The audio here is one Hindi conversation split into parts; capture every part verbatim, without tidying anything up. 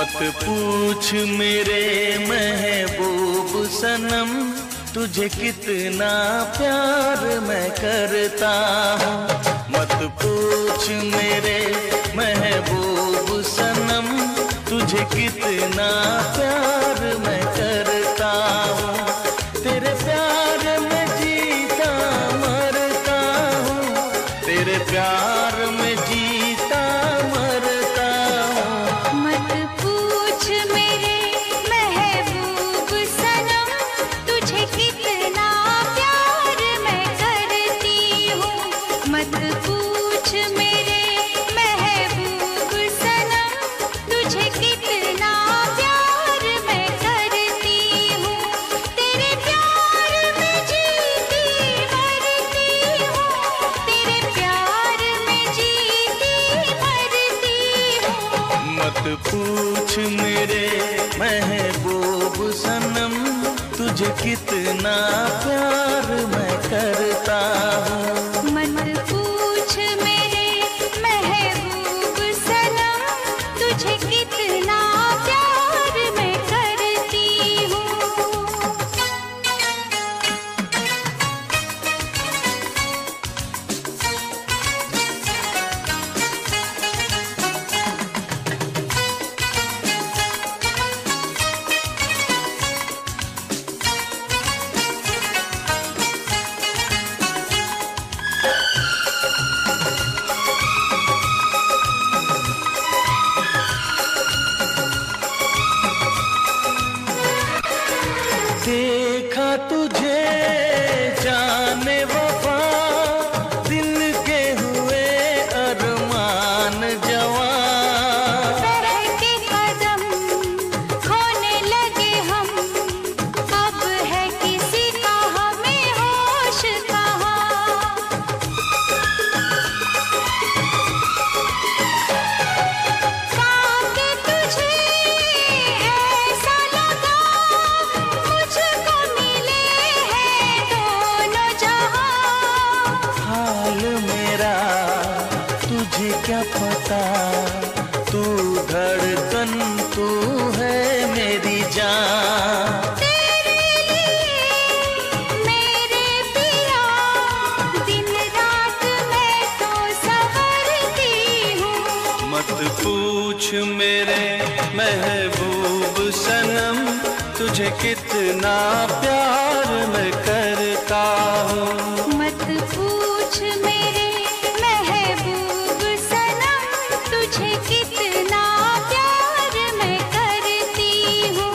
मत पूछ मेरे महबूब सनम, तुझे कितना प्यार मैं करता हूँ। मत पूछ मेरे महबूब सनम, तुझे कितना प्यार मैं करता हूँ। तेरे प्यार में जीता मरता हूँ, तेरे प्यार में जीता मरता हूँ। मत पूछ मेरे महबूब सनम, तुझे कितना प्यार मैं करती हूँ। मत पूछ मेरे महबूब सनम, तुझे कितना प्यार मैं करती हूँ। तेरे प्यार में जीती मरती हूँ, तेरे प्यार में जीती मरती हूँ। मत पूछ मेरे महबूब सनम, तुझे कितना प्यार मैं करता हूँ। मत पूछ मेरे महबूब सनम, तुझे कितना प्यार मैं करती हूँ। देखा तुझे जाने वफा, दिल के हुए अरमान जवां। बहके कदम खोने लगे हम, अब है किसी का हमें होश कहाँ। पाके तुझे ऐसा लगा, मुझको मिले हैं दोनों जहां। हाल मेरा तुझे क्या पता, तू धड़कन तू है मेरी जान। तेरे लिए मेरे पिया, दिन रात मैं तो संवरती हूँ। मत पूछ मेरे महबूब सनम, तुझे कितना प्यार मैं करता हूँ। मत पूछ मेरे महबूब सनम, तुझे कितना प्यार मैं करती हूँ।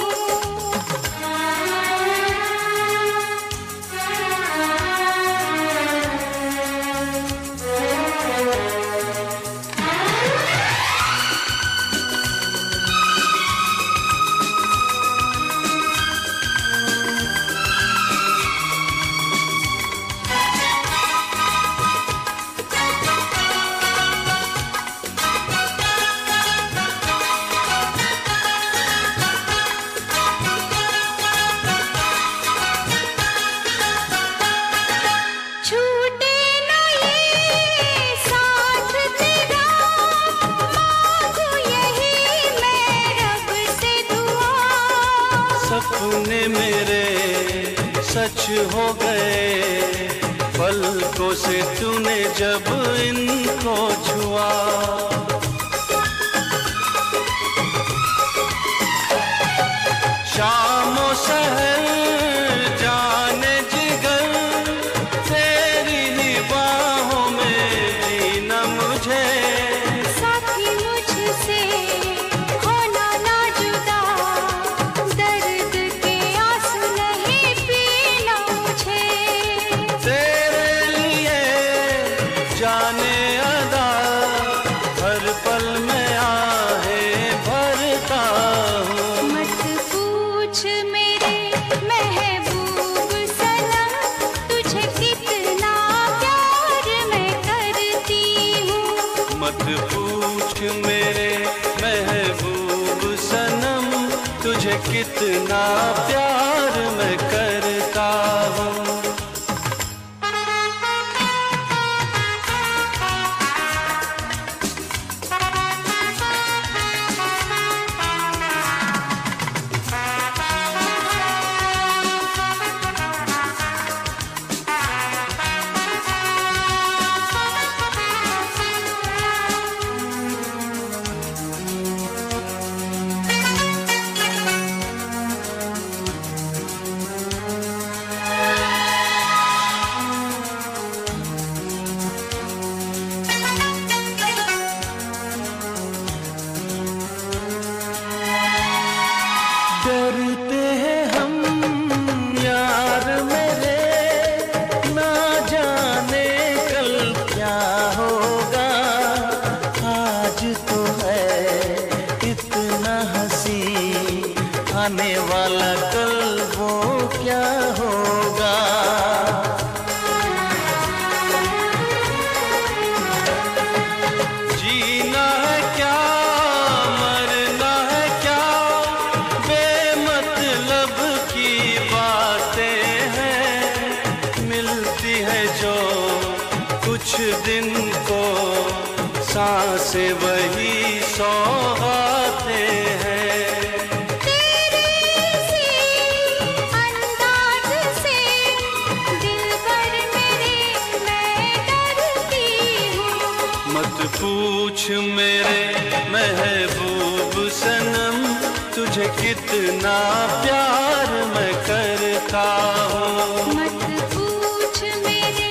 छूटे न ये साथ तेरा, मांगू यही मैं रब से दुआ। सपने मेरे सच हो गए, पलकों से तूने जब इनको छुआ। शामों सहर जाने जिगर, तेरी ही बाहों में जीना मुझे। साथी मुझसे होना ना जुदा, दर्द के आंसू नहीं पीना मुझे। तेरे लिए जाने अदा, हर पल में आहे भरता हूँ। मत पूछ मेरे महबूब सनम, तुझे कितना प्यार मैं करती हूँ। मत पूछ मेरे महबूब सनम, तुझे कितना प्यार मैं करता हूँ। Thank you. दिन को सांसें वही सौगातें हैं। तेरे से अंदाज से दिल पर मेरे मैं डरती हूँ। मत पूछ मेरे महबूब सनम तुझे कितना प्यार मैं करता हूँ। मत पूछ मेरे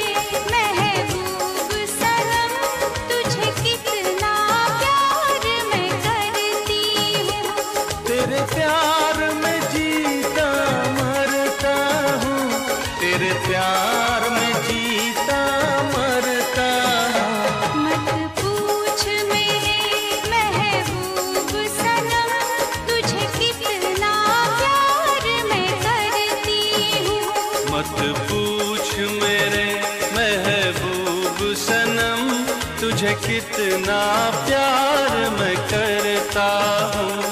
महबूब सनम तुझे कितना प्यार मैं करती हूँ। तेरे प्यार में जीता मरता हूँ, तेरे प्यार में जीता मरता हूँ। मत पूछ मेरे महबूब सनम तुझे कितना प्यार मैं करती हूँ। मत पूछ मेरे महबूब सनम तुझे कितना प्यार मैं करता हूँ।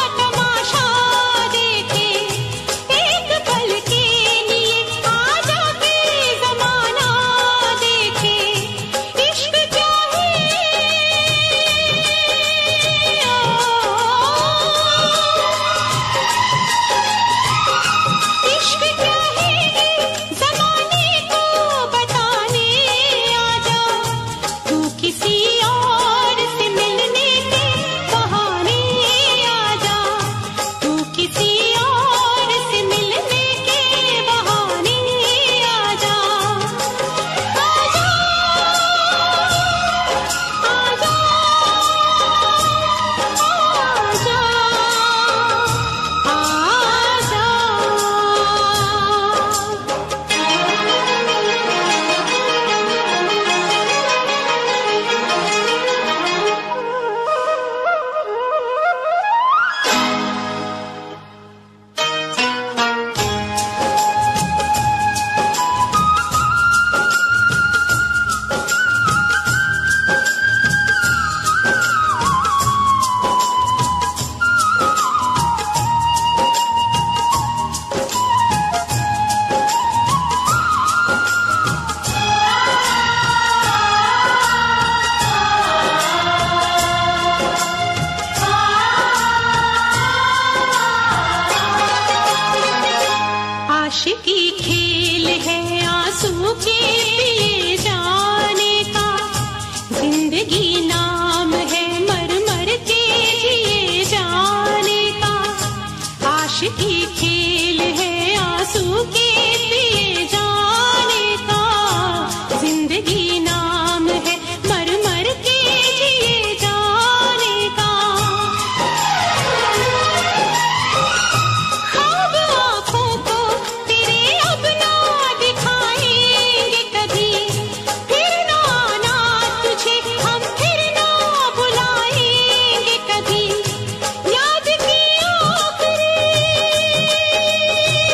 आजा खेल है आंसू के पिए जाने का, जिंदगी नाम है मर मर के जिए जाने का। आशिकी खेल है आंसू के पिए जाने का, जिंदगी नाम है मर मर के जिए जाने का। ख्वाब आँखों को तेरे अब ना दिखाएंगे कभी, फिर ना आना तुझे हम फिर ना बुलाएंगे कभी। याद की आखिरी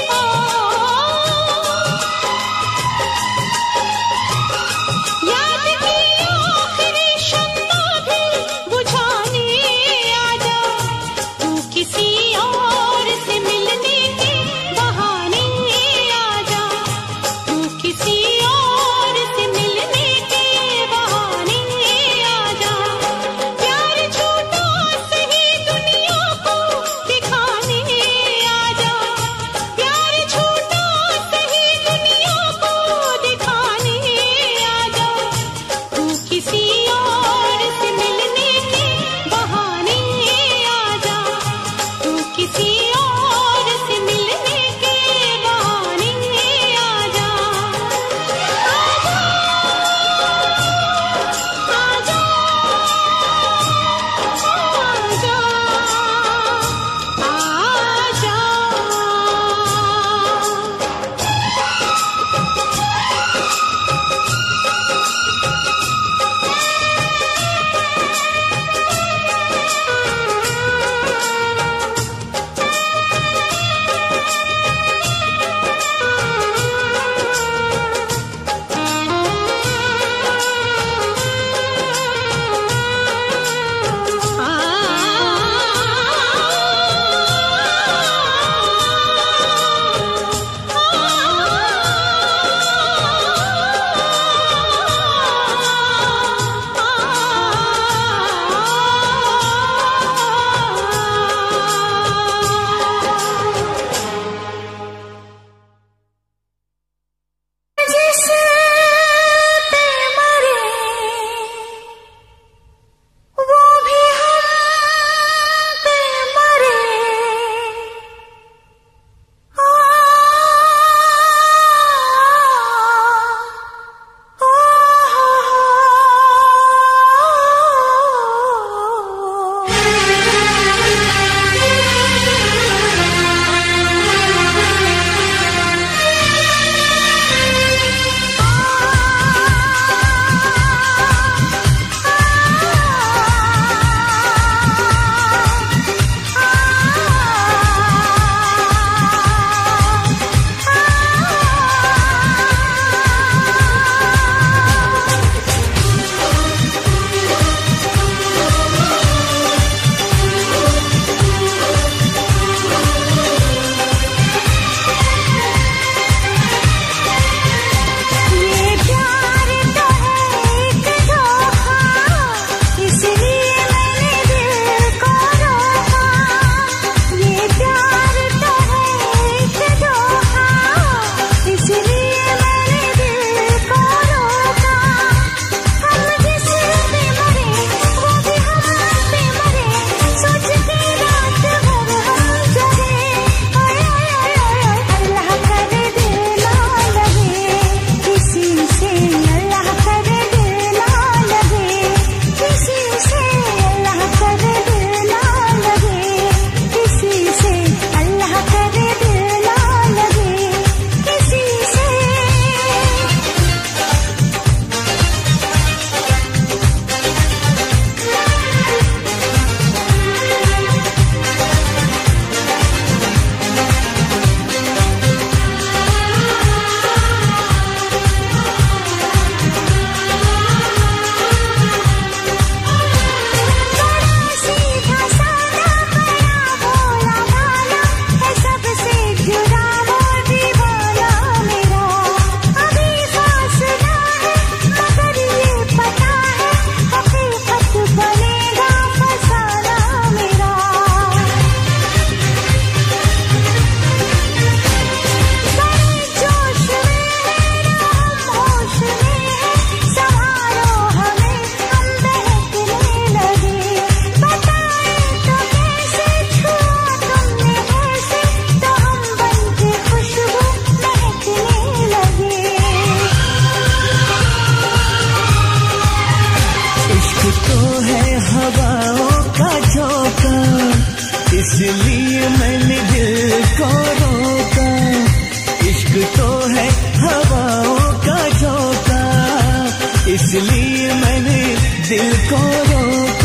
इश्क तो है हवाओं का झोंका, इसलिए मैंने दिल को रोका।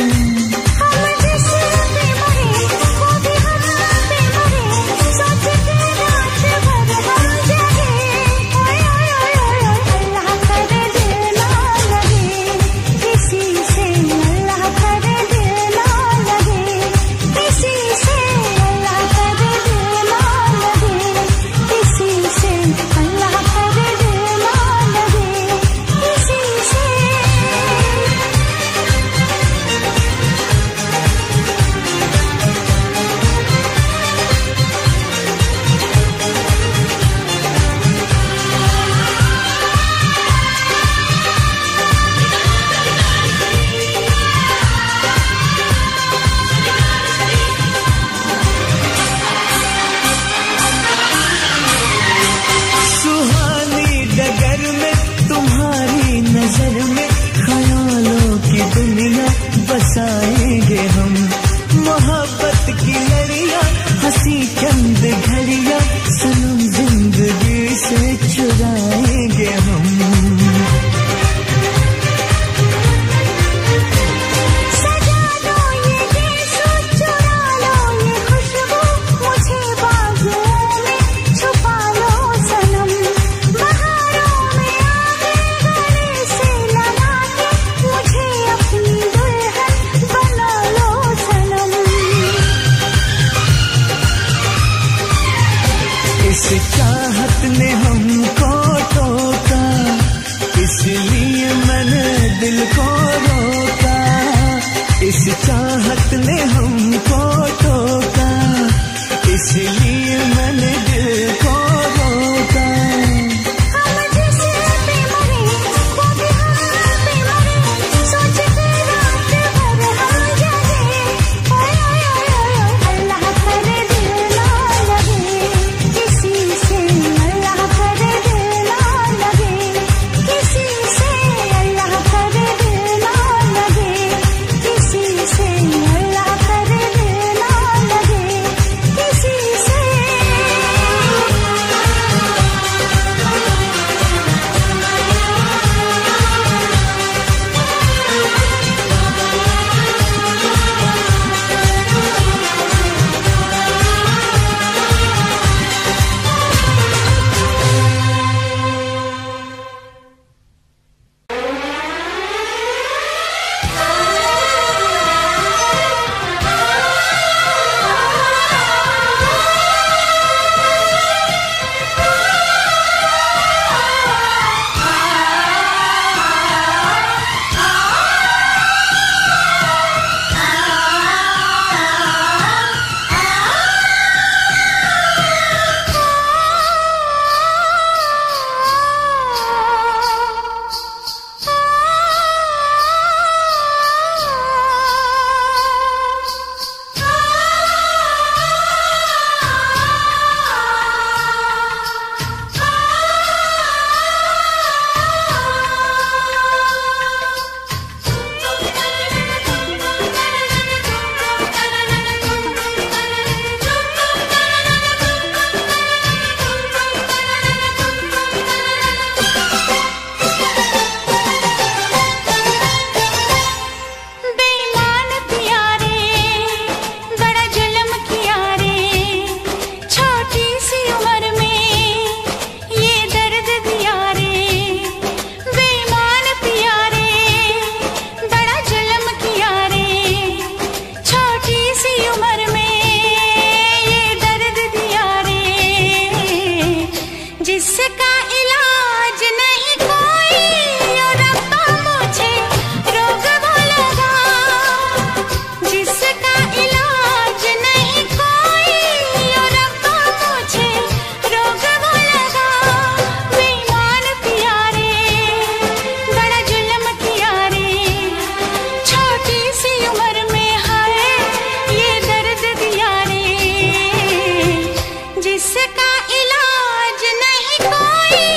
बसाएंगे हम मोहब्बत की लड़ियां, हंसी चंद घड़ियां सनम जिंदगी से चुराएंगे हम। सजा लो ये गीत, चुरा लो ये खुशबू, मुझे बाजुओं में छुपा लो सनम। बहारों में आगे गले से लगा के मुझे अपनी बना लो सनम। इस चाहत ने हमको टोका, इसलिए मैंने दिल को रोका। इस चाहत ने हमको टोका, इसलिए मैंने दिल को रोका। जिसका इलाज नहीं कोई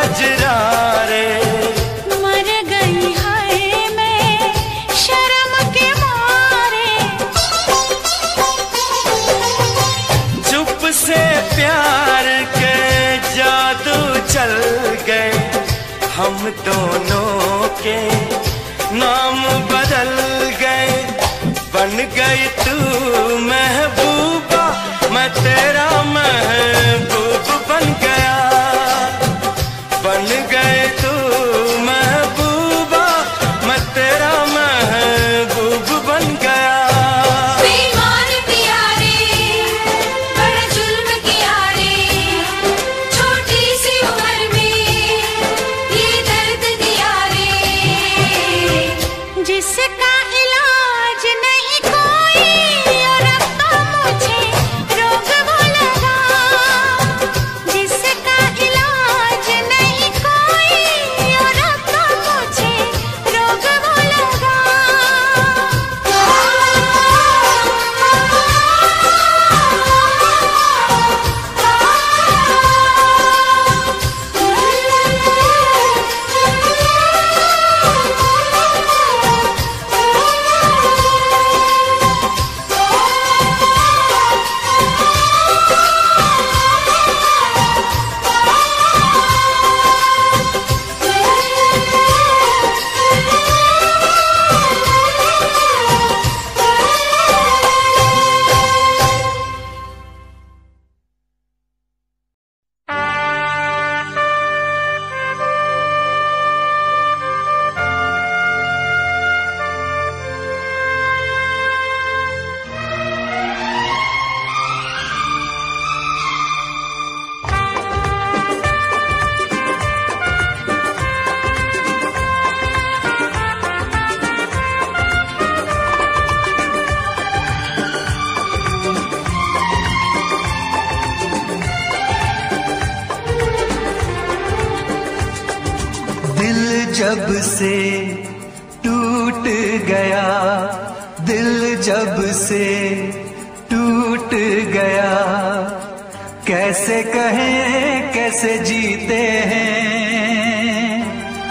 कजरा रे। मर गई है मैं शर्म के मारे। चुप से प्यार के जादू चल गए, हम दोनों के नाम बदल गए। बन गई तू महबूबा, मैं तेरा महबूब बन गया। बन गए तू महबूबा, मैं तेरा महबूब बन गया। बेईमान पिया रे, बड़ा जुल्म किया रे, छोटी सी उम्र में ये दर्द दिया रे। जिसका इलाज नहीं कोई और अब तो मुझे रोग वो लगा। जिसका इलाज नहीं कोई और अब तो मुझे रोग वो लगा। दिल जब से टूट गया, दिल जब से टूट गया, कैसे कहें कैसे जीते हैं।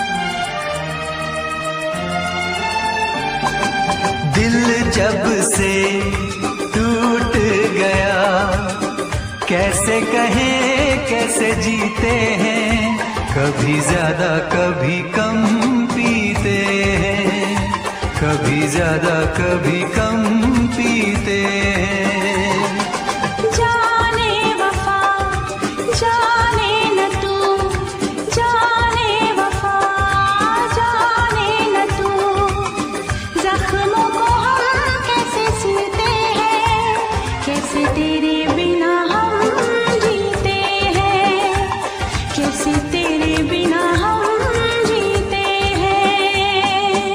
दिल जब से टूट गया, कैसे कहें कैसे जीते हैं। कभी ज्यादा कभी कम पीते हैं, कभी ज्यादा कभी कम पीते हैं। जाने वफा जाने न तू, जाने वफा जाने न तू, जख्मों को हम कैसे सीते हैं, कैसे तेरे बिना हम जीते हैं, कैसे तेरे बिना हम जीते हैं।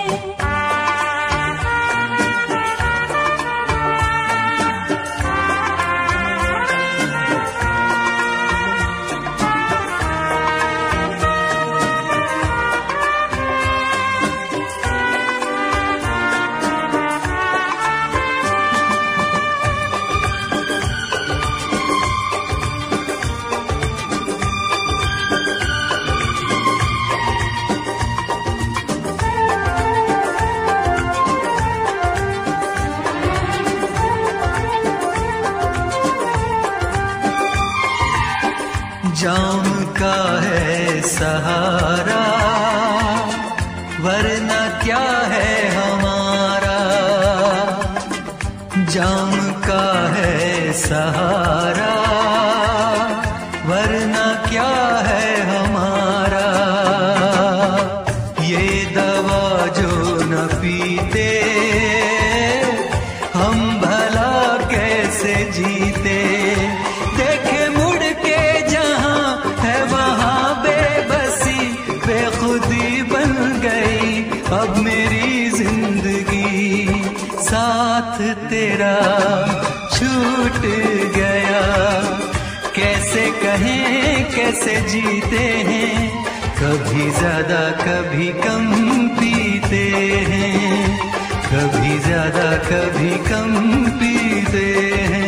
जाम का है सहारा, वरना क्या है हमारा। जाम का है सहारा, वरना क्या है हमारा। ये दवा जो न पीते, हम भला कैसे जीते। देखे मुड़ के जहां है वहां बेबसी, बेखुदी बन गई अब मेरी जिंदगी। साथ तेरा छूट गया, कैसे कहें कैसे जीते हैं। कभी ज्यादा कभी कम पीते हैं, कभी ज्यादा कभी कम पीते हैं।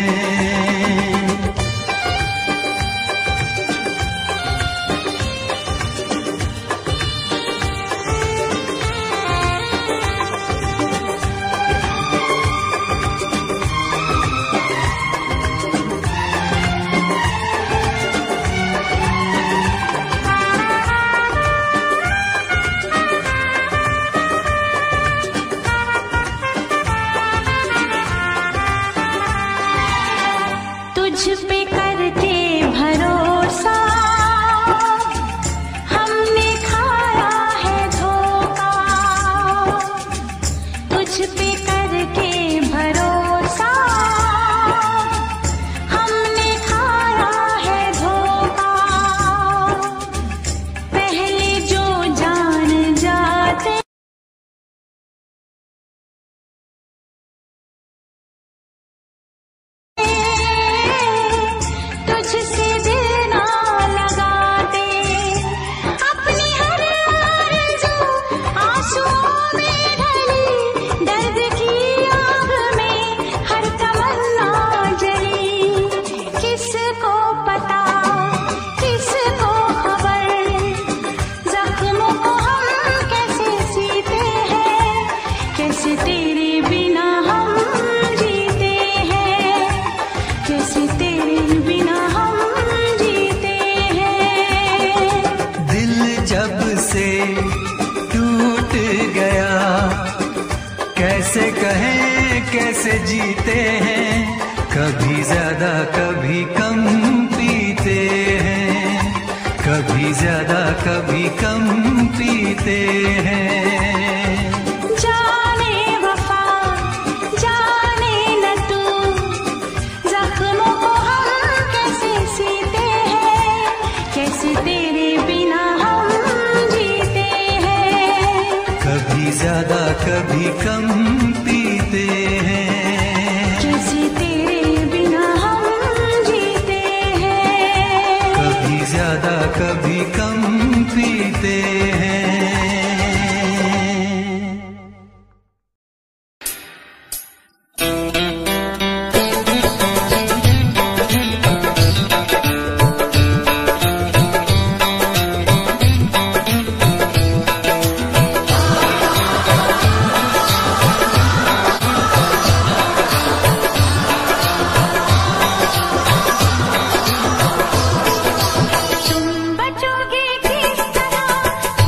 टूट गया। कैसे कहें कैसे जीते हैं, कभी ज्यादा कभी कम पीते हैं, कभी ज्यादा कभी कम पीते हैं। जाने वफा जाने न तू, जख्मों को हम कैसे सीते हैं, कैसे तेरे बिना हम जीते हैं। कभी ज्यादा कभी कम पीते हैं, कैसे तेरे बिना हम जीते हैं। कभी ज्यादा कभी कम पीते हैं। तुम बचोगे किस तरह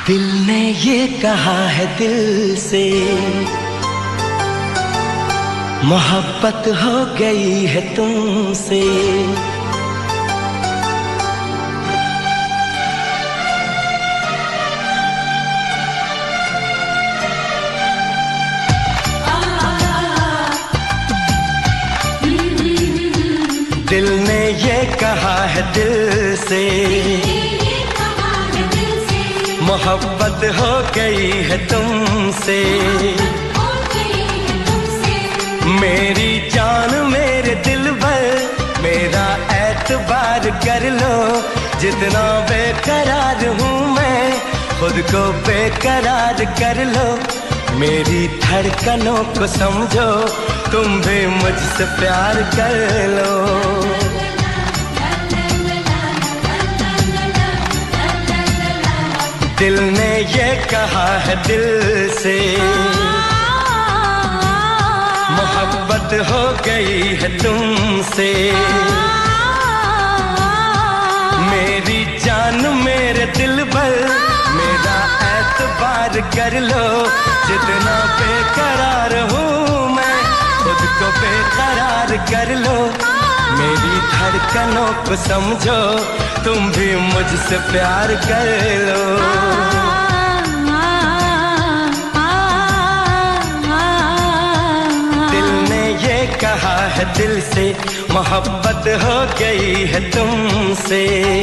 दिल ने ये कहा है दिल से, मोहब्बत हो गई है तुमसे। दिल ने ये कहा है दिल से, मोहब्बत हो गई है तुमसे। मेरी जान मेरे दिल भर, मेरा एतबार कर लो। जितना बेकरार हूँ मैं, खुद को बेकरार कर लो। मेरी धड़कनों को समझो, तुम भी मुझसे प्यार कर लो। दिल ने ये कहा है दिल से, मोहब्बत हो गई है तुमसे। मेरी जान मेरे दिल भर, मेरा एतबार कर लो। जितना बेकरार हूँ मैं, खुद को बेकरार कर लो। मेरी धड़कनों को समझो, तुम भी मुझसे प्यार कर लो। दिल ने ये कहा है दिल से, मोहब्बत हो गई है तुमसे।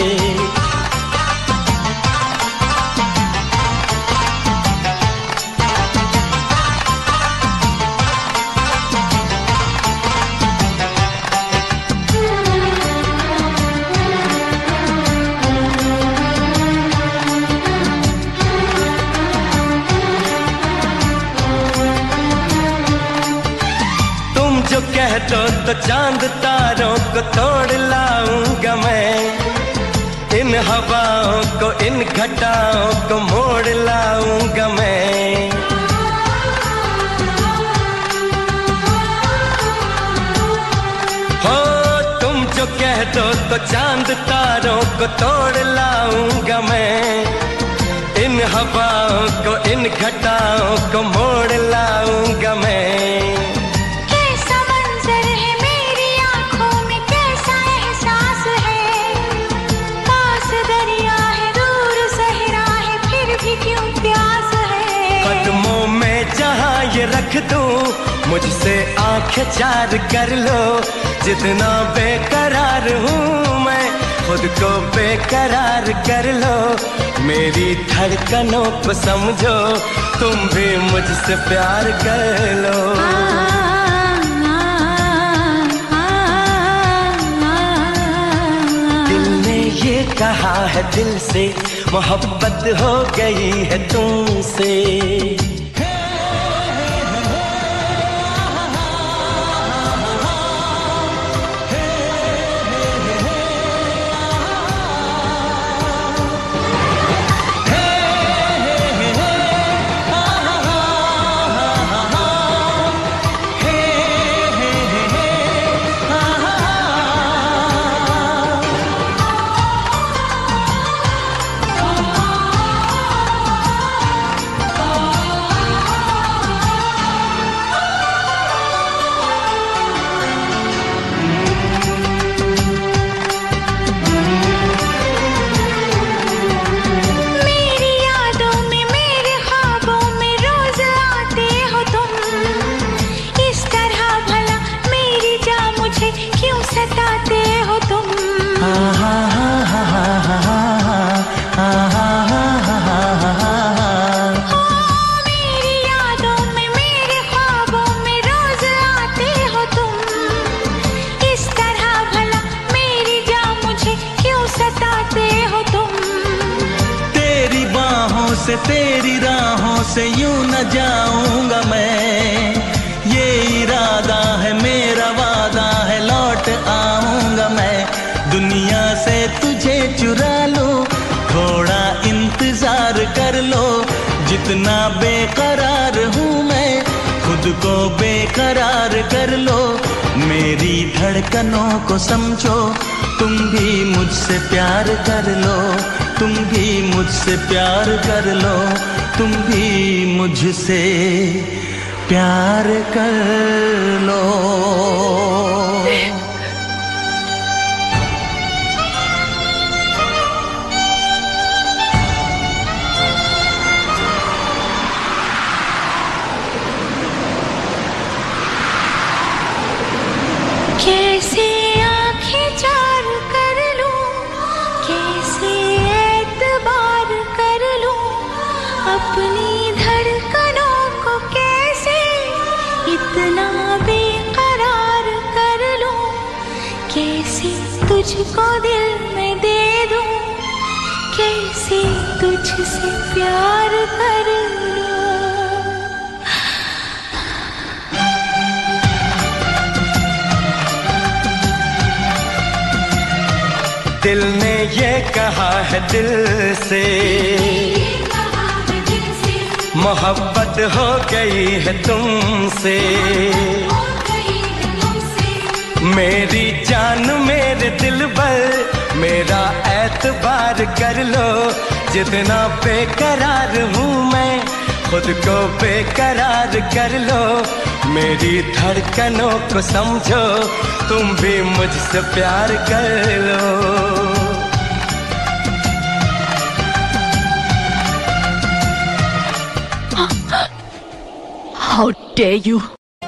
जो कह दो तो चांद तारों को तोड़ लाऊंगा मैं। इन हवाओं को, इन घटाओं को मोड़ लाऊंगा मैं। हो तुम जो कह दो तो चांद तारों को तोड़ लाऊंगा मैं। इन हवाओं को, इन घटाओं को मोड़ लाऊंगा मैं। कदमों में जहाँ ये रख दूँ, मुझसे आंखें चार कर लो। जितना बेकरार हूँ मैं, खुद को बेकरार कर लो। मेरी धड़कनों को समझो, तुम भी मुझसे प्यार कर लो। दिल ने ये कहा है दिल से, मोहब्बत हो गई है तुमसे। से तेरी राहों से यूं न जाऊंगा मैं। ये इरादा है मेरा, वादा है लौट आऊंगा मैं। दुनिया से तुझे चुरा लो, थोड़ा इंतजार कर लो। जितना बेकरार हूँ मैं, खुद को बेकरार कर लो। मेरी धड़कनों को समझो, तुम भी मुझसे प्यार कर लो। तुम भी मुझसे प्यार कर लो, तुम भी मुझसे प्यार कर लो। कैसे आंखें चार कर लूं, कैसे एतबार कर लूं, अपनी धड़कनों को कैसे इतना बेकरार कर लूं, कैसे तुझको दिल में दे दूं, कैसे तुझसे प्यार कर लूं। दिल ने ये कहा है दिल से, मोहब्बत हो गई है तुमसे। मेरी जान मेरे दिल पर मेरा एतबार कर लो, जितना बेकरार हूँ मैं खुद को बेकरार कर लो। मेरी धड़कनों को समझो, तुम भी मुझसे प्यार कर लो। How dare you!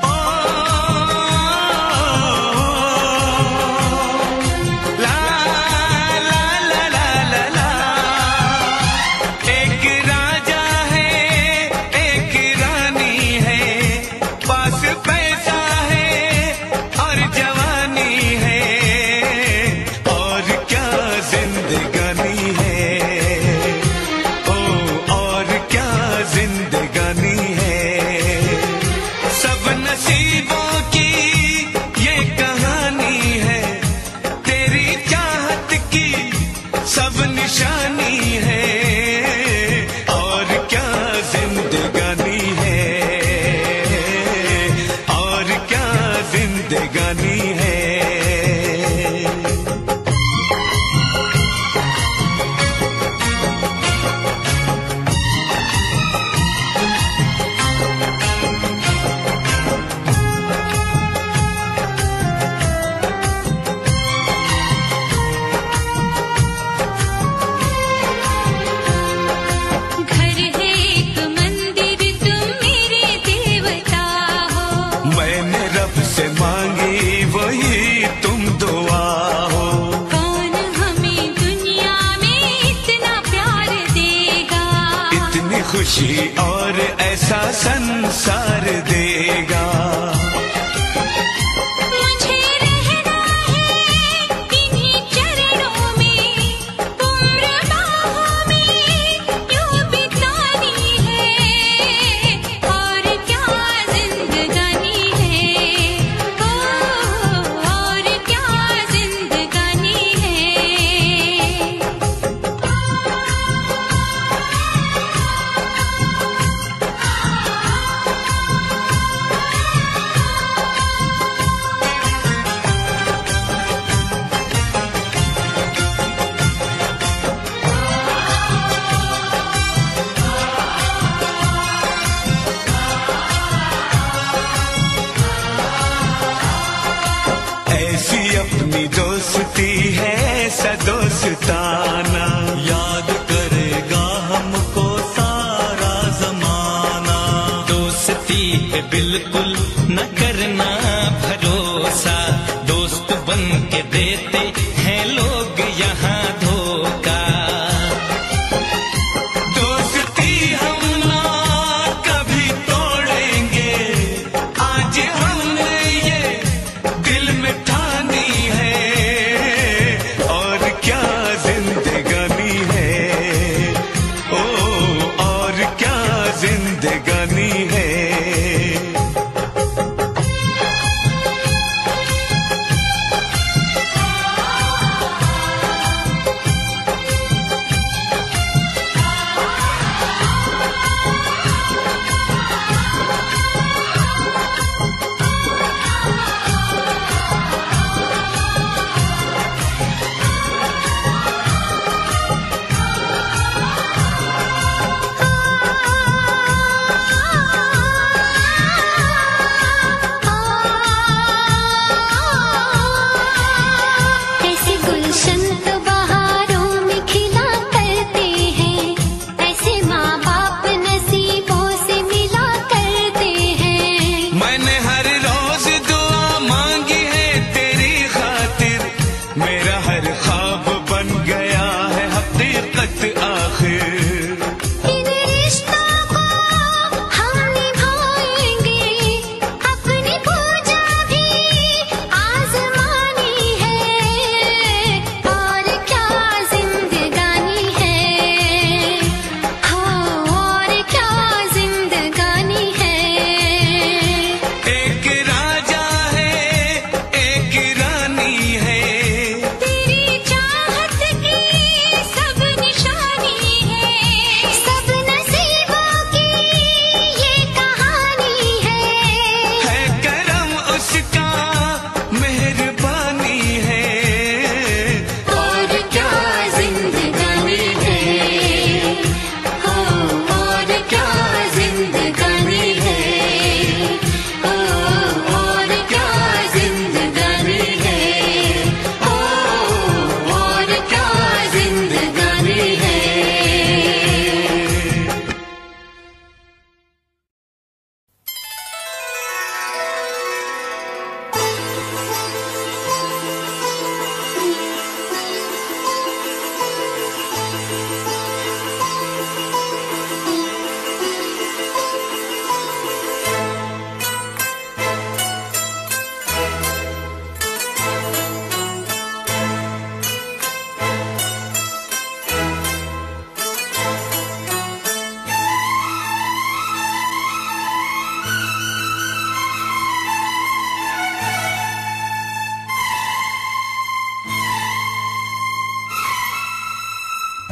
खुशी और ऐसा संसार देगा। मुझे रहना है इन्हीं चरणों में, उम्र बाहों में यूं बितानी है, और क्या जिंदगानी है, ओ और क्या जिंदगानी है। अपनी दोस्ती है सदोस्ताना, याद करेगा हमको सारा जमाना। दोस्ती पे बिल्कुल न करना भरोसा, दोस्त बन के देते हैं लोग यहाँ धोखा। दोस्ती हम ना कभी तोड़ेंगे, आज हमने ये दिल में ठानी है, और क्या जिंदगी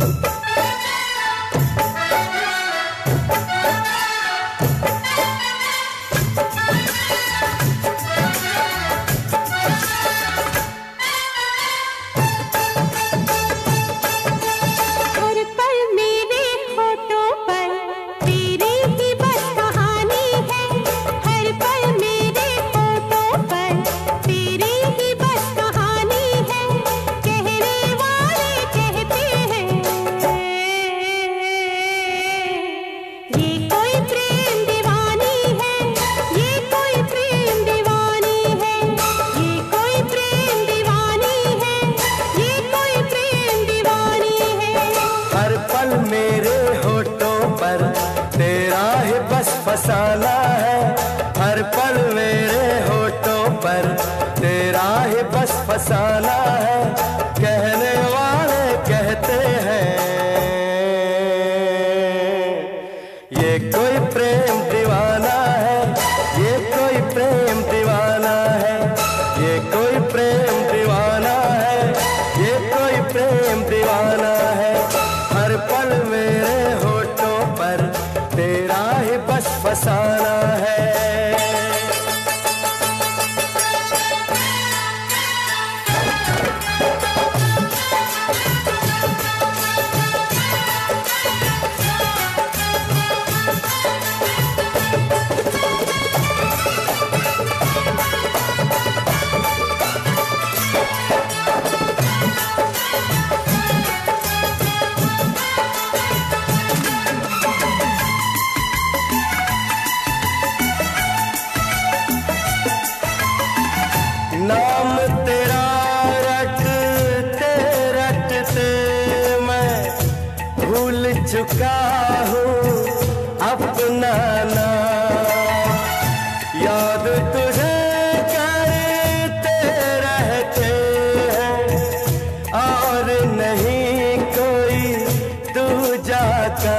फसाना है, हर पल मेरे होठों पर तेरा ही बस फसाना है। कहने वाले कहते हैं ये कोई प्रेम दीवाना है, ये कोई प्रेम दीवाना है, ये कोई प्रेम दीवाना है, ये कोई प्रेम दीवाना है। हर पल मेरे होठों पर तेरा ही बस फसाना है। नाम तेरा रटते रटते मैं भूल चुका हूँ अपना नाम। याद तुझे करते रहते हैं और नहीं कोई तू जाता।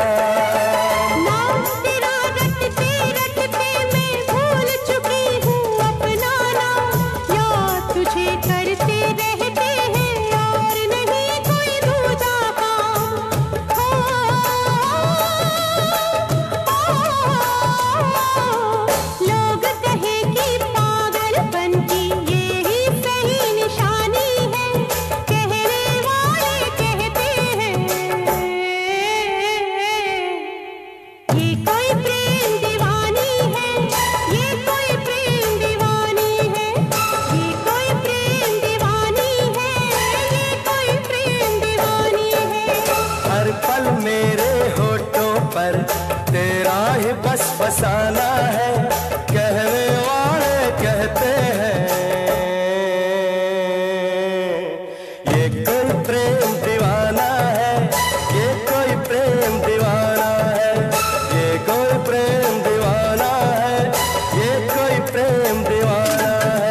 तेरा ही बस फसाना है, कहने वाले कहते हैं ये कोई प्रेम दीवाना है, ये कोई प्रेम दीवाना है, ये कोई प्रेम दीवाना है, ये कोई प्रेम दीवाना है।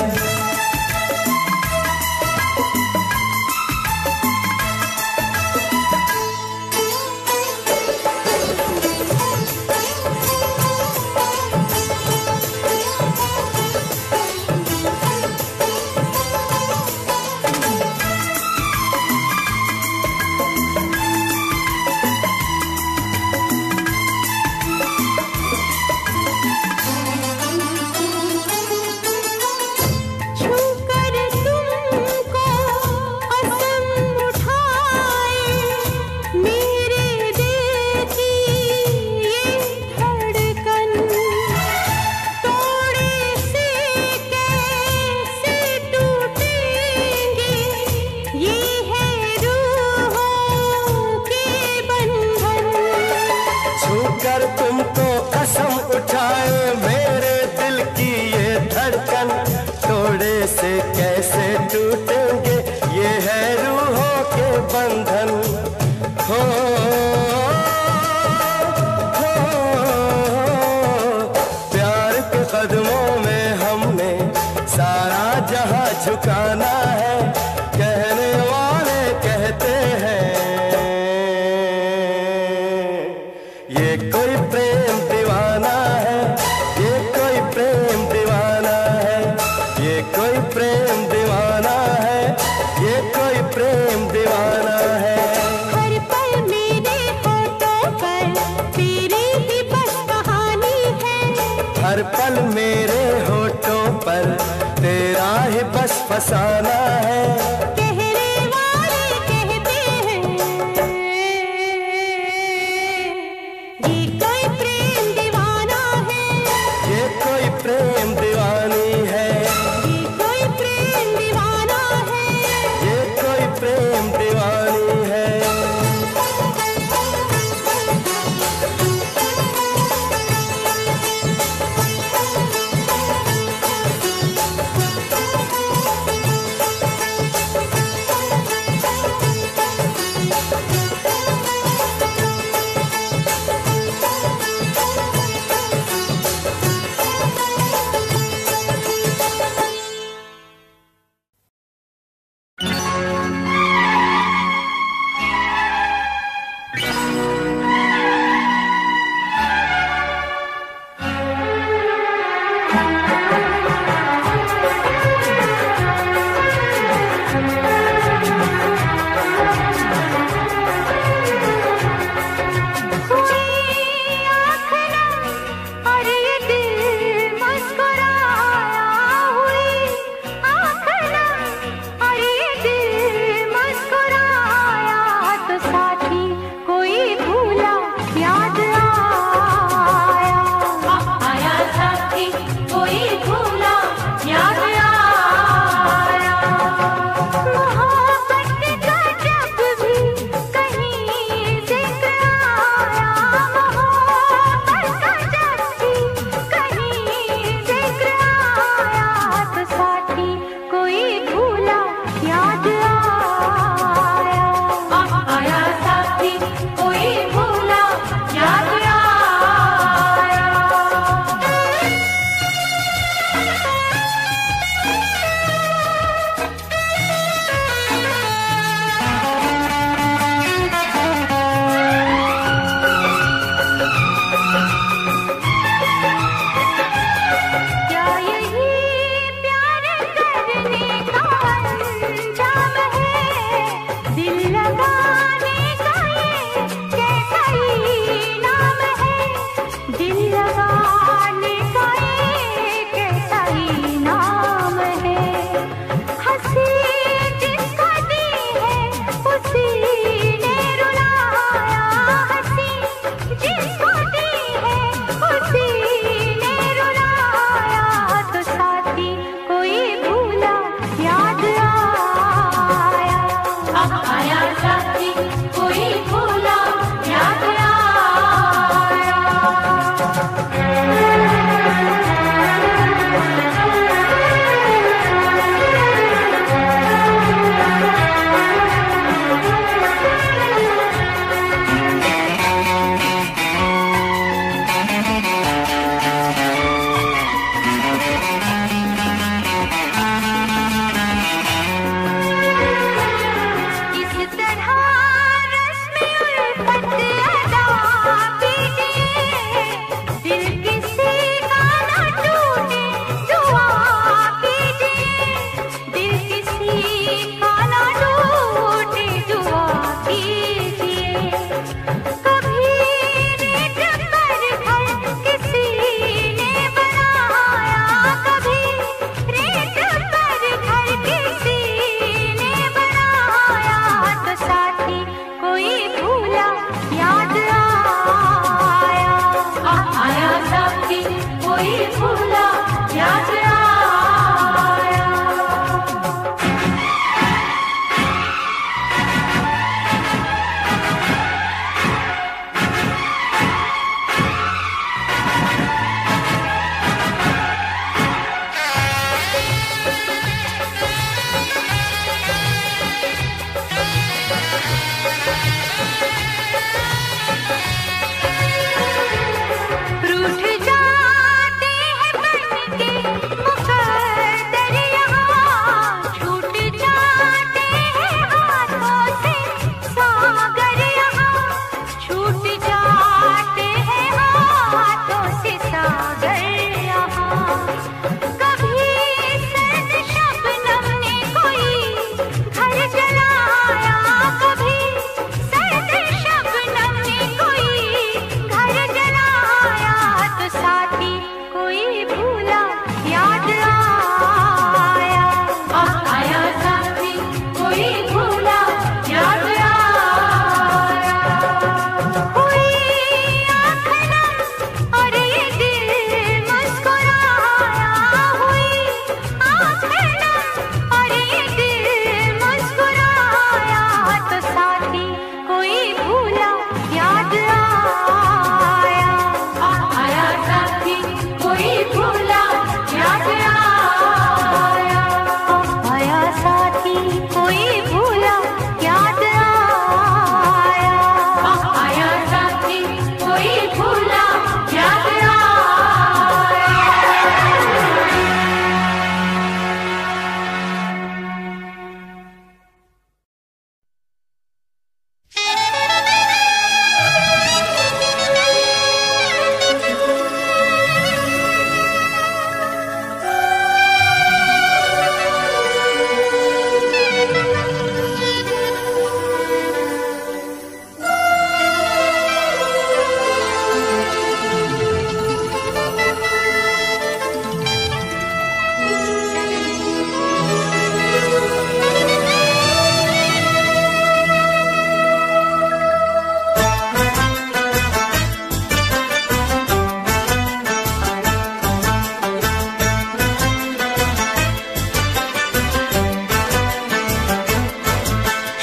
कर तुमको कसम उठाए मेरे दिल की ये धड़कन, थोड़े से कैसे टूटेंगे ये है रूहों के बंधन। हो, हो, प्यार के कदमों में हमने सारा जहां झुकाना है, कहने वाले कहते हैं ये कोई प्रेम दीवाना है, ये कोई प्रेम दीवाना है, ये कोई प्रेम दीवाना है, ये कोई प्रेम दीवाना है। हर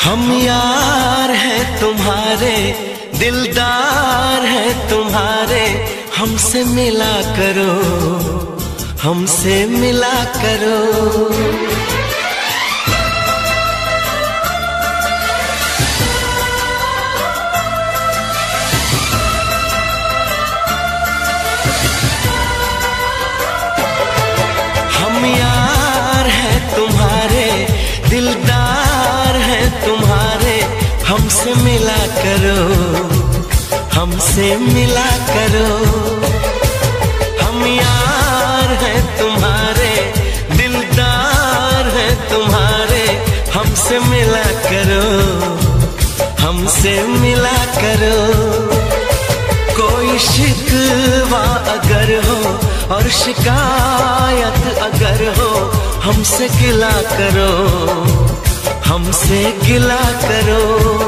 हम यार हैं तुम्हारे, दिलदार हैं तुम्हारे, हमसे मिला करो, हमसे मिला करो। हम यार हैं तुम्हारे, दिलदार हैं तुम्हारे, हमसे मिला करो, हमसे मिला करो। हम यार हैं तुम्हारे, दिलदार हैं तुम्हारे, हमसे मिला करो, हमसे मिला करो। कोई शिकवा अगर हो और शिकायत अगर हो, हमसे गिला करो, हमसे गिला करो।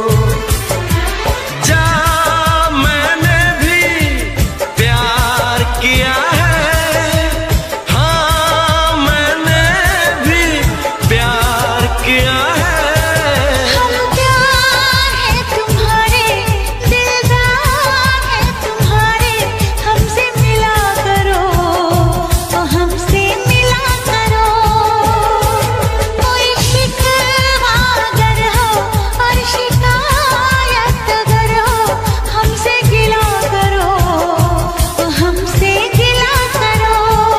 जा मैंने भी प्यार किया है, हाँ मैंने भी प्यार किया है। हम प्यार है तुम्हारे, दिलदार है तुम्हारे, हमसे मिला करो, ओ हमसे मिला करो। कोई शिकवा अगर हो और शिकायत अगर हो, हमसे गिला करो, ओ हमसे गिला करो।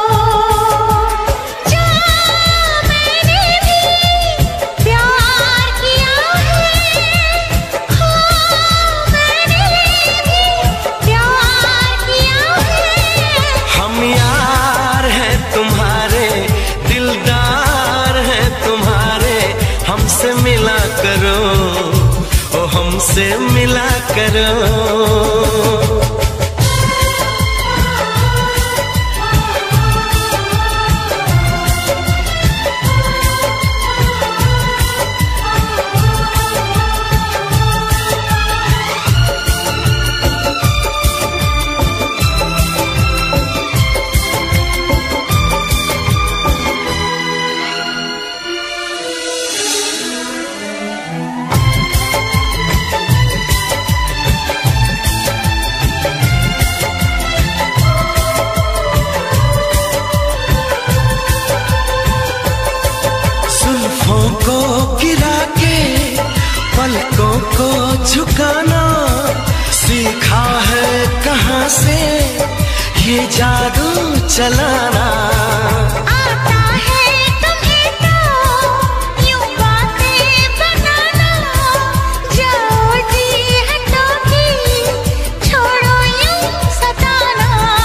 जा मैंने भी प्यार किया है, हाँ मैंने भी प्यार किया है। हम यार हैं तुम्हारे, दिलदार हैं तुम्हारे, हमसे मिला करो, ओ हमसे मिला करो। जुल्फों को गिरा के पलकों को झुकाना सीखा है कहाँ से ये जादू चलाना। आता है तुम्हें तो यूं बातें बनाना, जाओ जी हटो की छोड़ो यूं सताना।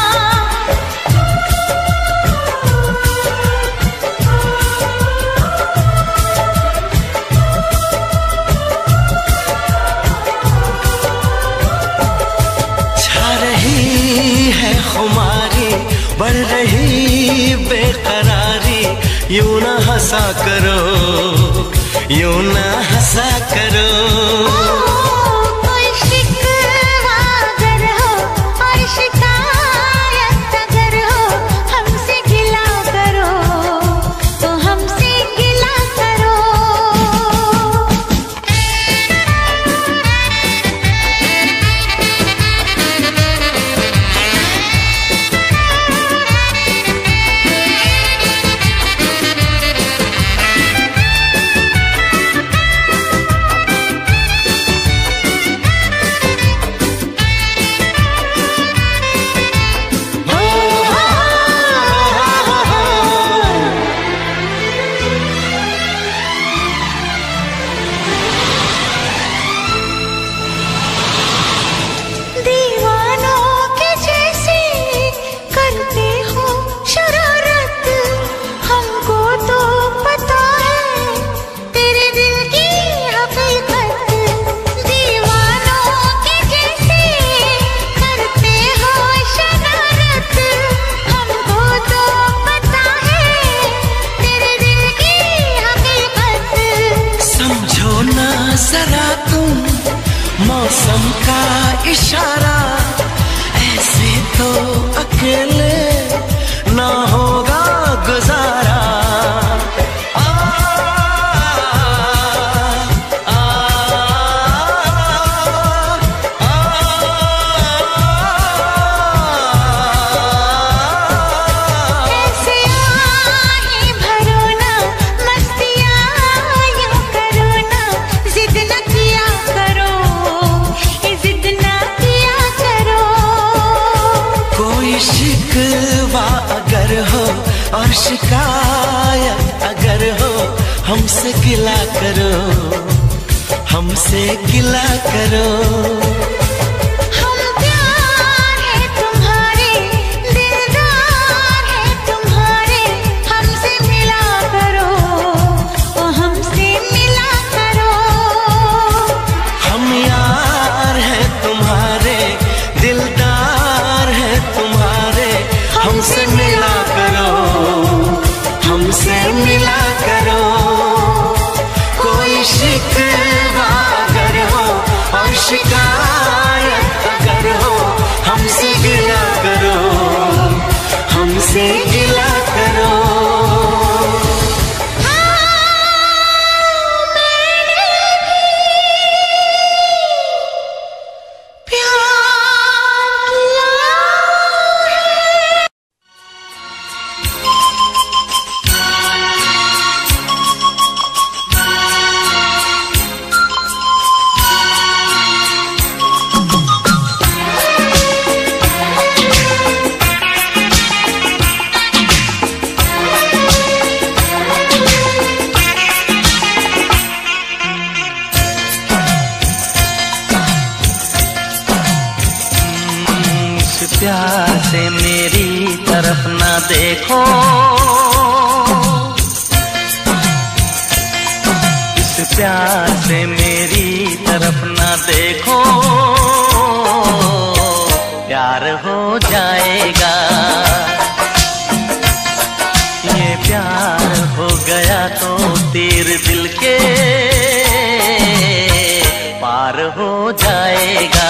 छा रही है खुमारी, बढ़ रही बेकरारी, यूं ना हंसा करो, यूं ना हंसा करो। कोई शिकवा अगर हो और शिकायत अगर हो, हमसे गिला करो, तो हमसे गिला करो। दीवानों के जैसे करते हो शरारत, हमको तो पता है तेरे दिल की हकीकत। दीवानों के जैसे करते हो शरारत, हमको तो पता है तेरे दिल की हकीकत। समझो ना जरा तुम मौसम का इशारा, ऐसे तो अकेले ना होगा गुजारा। आ, आ, आ, और शिकायत अगर हो हमसे गिला करो, हमसे गिला करो। हम प्यार है तुम्हारे, दिलदार है तुम्हारे, हमसे मिला करो, ओ हमसे मिला करो। हम यार है तुम्हारे, दिलदार है तुम्हारे, हमसे मिला करो, हमसे मिला करो। कोई शिकवा अगर हो और शिकायत अगर हो हमसे गिला करो, हमसे गिला करो। प्यार से मेरी तरफ ना देखो, इस प्यार से मेरी तरफ ना देखो, प्यार हो जाएगा। ये प्यार हो गया तो तीर दिल के पार हो जाएगा।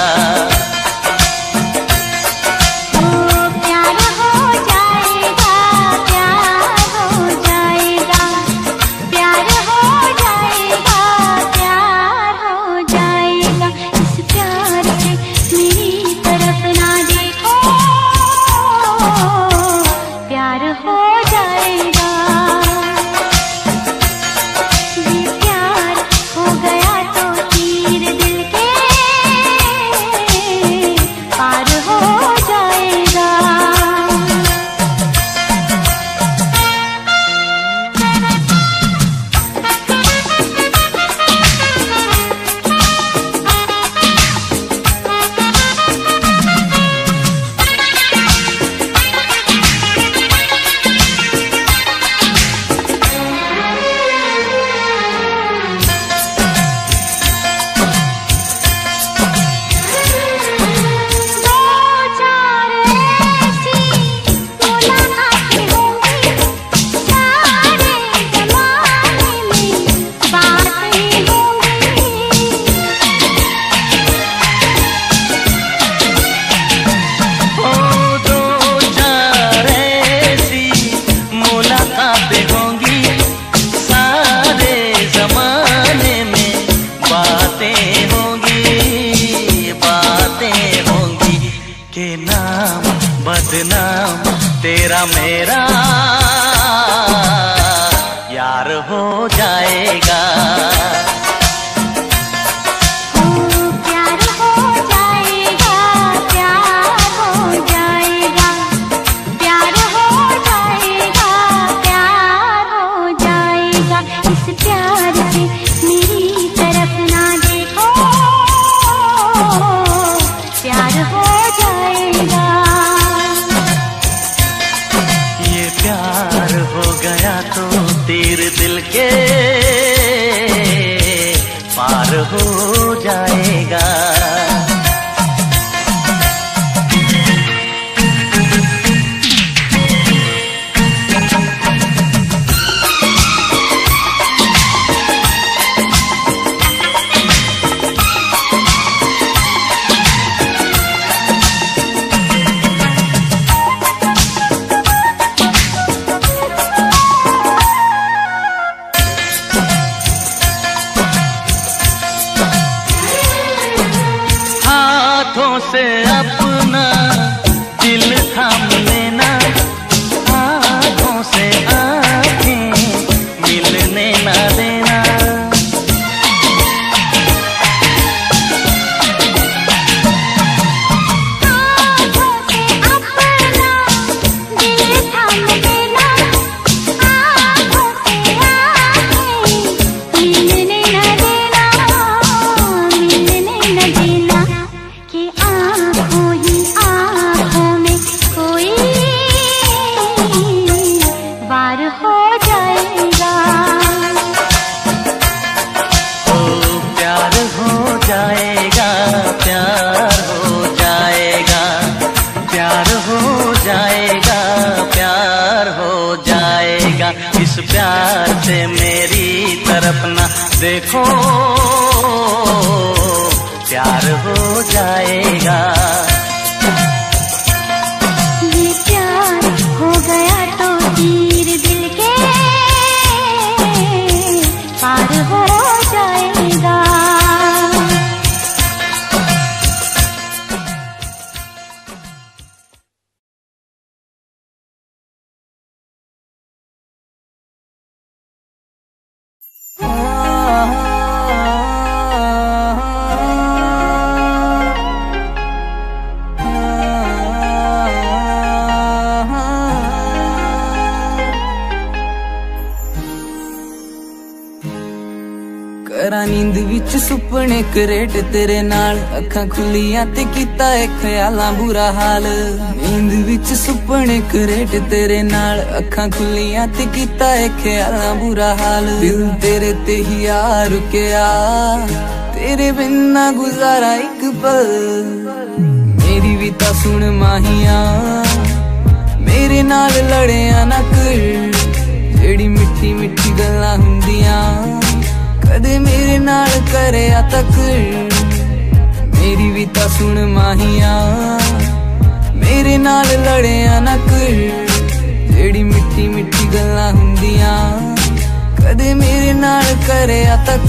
बदनाम तेरा मेरा यार हो जाएगा। प्यार हो जाएगा, प्यार हो जाएगा, प्यार हो जाएगा, प्यार हो जाएगा। इस प्यार से मेरी तरफ ना देखो, प्यार हो जाएगा। प्यार हो गया तो तीर दिल के पार हो जाएगा। से अपना दिल थाम लेना, आँखों से आँखें मिलने ना देना। आँखों से अपना दिल थाम लेना, जाएगा, प्यार हो जाएगा, प्यार हो जाएगा, प्यार हो जाएगा। इस प्यार से मेरी तरफ ना देखो, प्यार हो जाएगा। ये प्यार हो गया तो तीर दिल के पार हो जाएगा। करा नींद विच सुपने करेट तेरे नाल, अखां खुलियां ते कीता ए ख्यालां बुरा हाल। नींद विच सुपने करेट तेरे नाल, अखां खुलियां ते कीता ए ख्यालां बुरा हाल। दिल तेरे ते ही आ रुकिया, तेरे बिन ना गुजारा एक पल। मेरी भी तां सुन माहिया, मेरे नाल लड़िया ना कर। जेड़ी मिठी मिठी गल्लां हुंदियां कदे मेरे नाल करया तक। मेरी भी तां सुन माहिया, मेरे नाल लड़िया ना कर। जेड़ी मिठी मिठी गल्लां हुंदियां कदे मेरे नाल करया तक।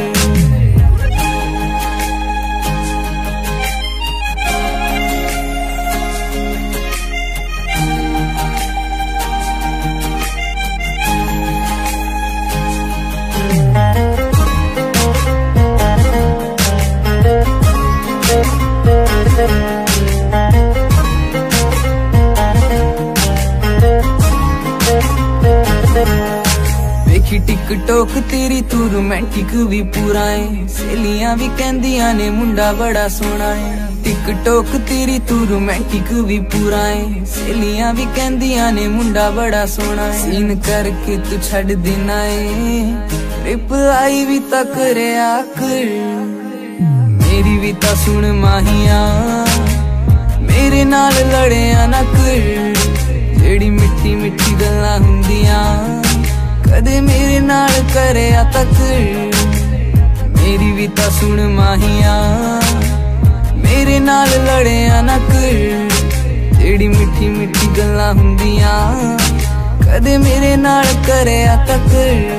देखी टिकटॉक तेरी तू रोमांटिक भी पूरा है। सहेलियां भी कहंदियां ने मुंडा बड़ा सोहना है। टिकटॉक तेरी तू रोमांटिक भी पूरा है। सहेलियां भी कहंदियां ने मुंडा बड़ा सोहना है। सीन करके तू छड़ देना है, रिप्लाई भी ता करया कर। मेरी भी ता सुन माहिया, मेरे नाल लड़िया ना कर। जेड़ी मिठी मिठी गल्लां हुंदियां कदे मेरे नाल करया तक। मेरी भी ता सुन माहिया, मेरे नाल लड़िया ना कर। जेड़ी मिठी मिठी गल्लां हुंदियां कदे मेरे नाल करया तक।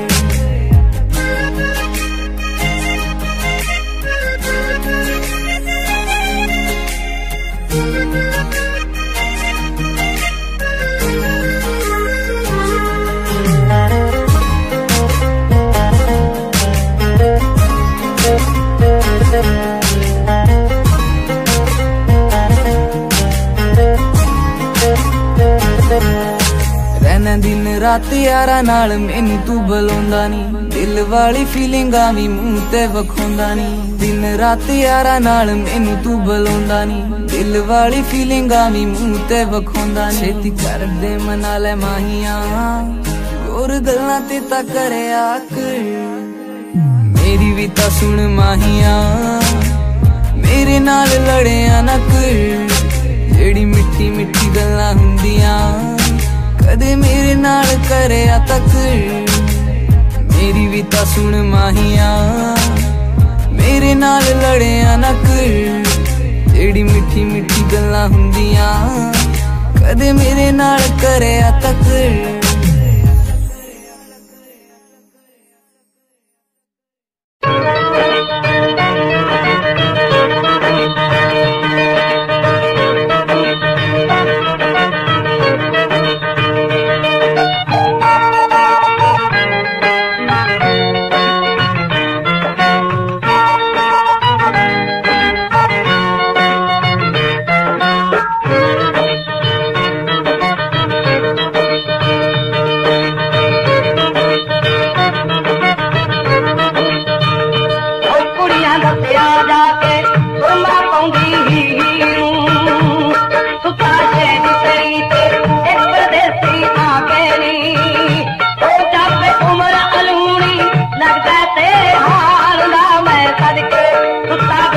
रहना दिन रात यारा नाल मैनू तू बुलांदा नी। दिल वाली फीलिंगां भी मुंह ते वखांदा नी। दिन रात यारा नाल मैनू तू बुलांदा नी। दिल वाली फीलिंगां भी मुंह ते वखांदा नी। छेती कर दे मना ले माहिया, और गल्लां ते ता करया कर। मेरी भी ता सुन माहिया, मेरे नाल लड़िया ना कर। जेड़ी मिठी मिठी गल्लां हुंदियां कदे मेरे नाल करया तक। मेरी भी ता सुन माहिया, मेरे नाल लड़िया ना कर। जेड़ी मिठी मिठी गल्लां हुंदियां कदे मेरे नाल करया तक। लगता ते हार ना मैं सदके सुता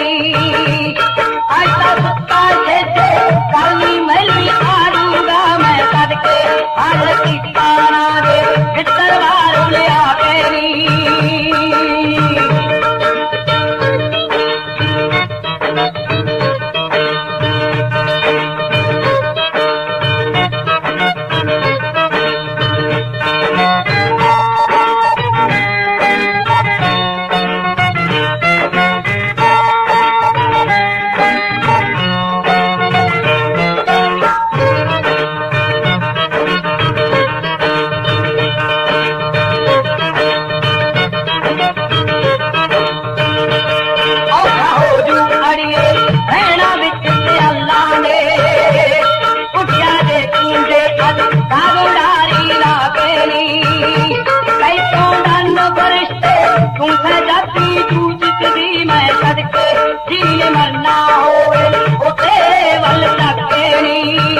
ऐसा सुता जैसे काली मैली आरूंगा मैं सदके हर की तारा दे दरबार ले आकेरी मरना हो वल तकेनी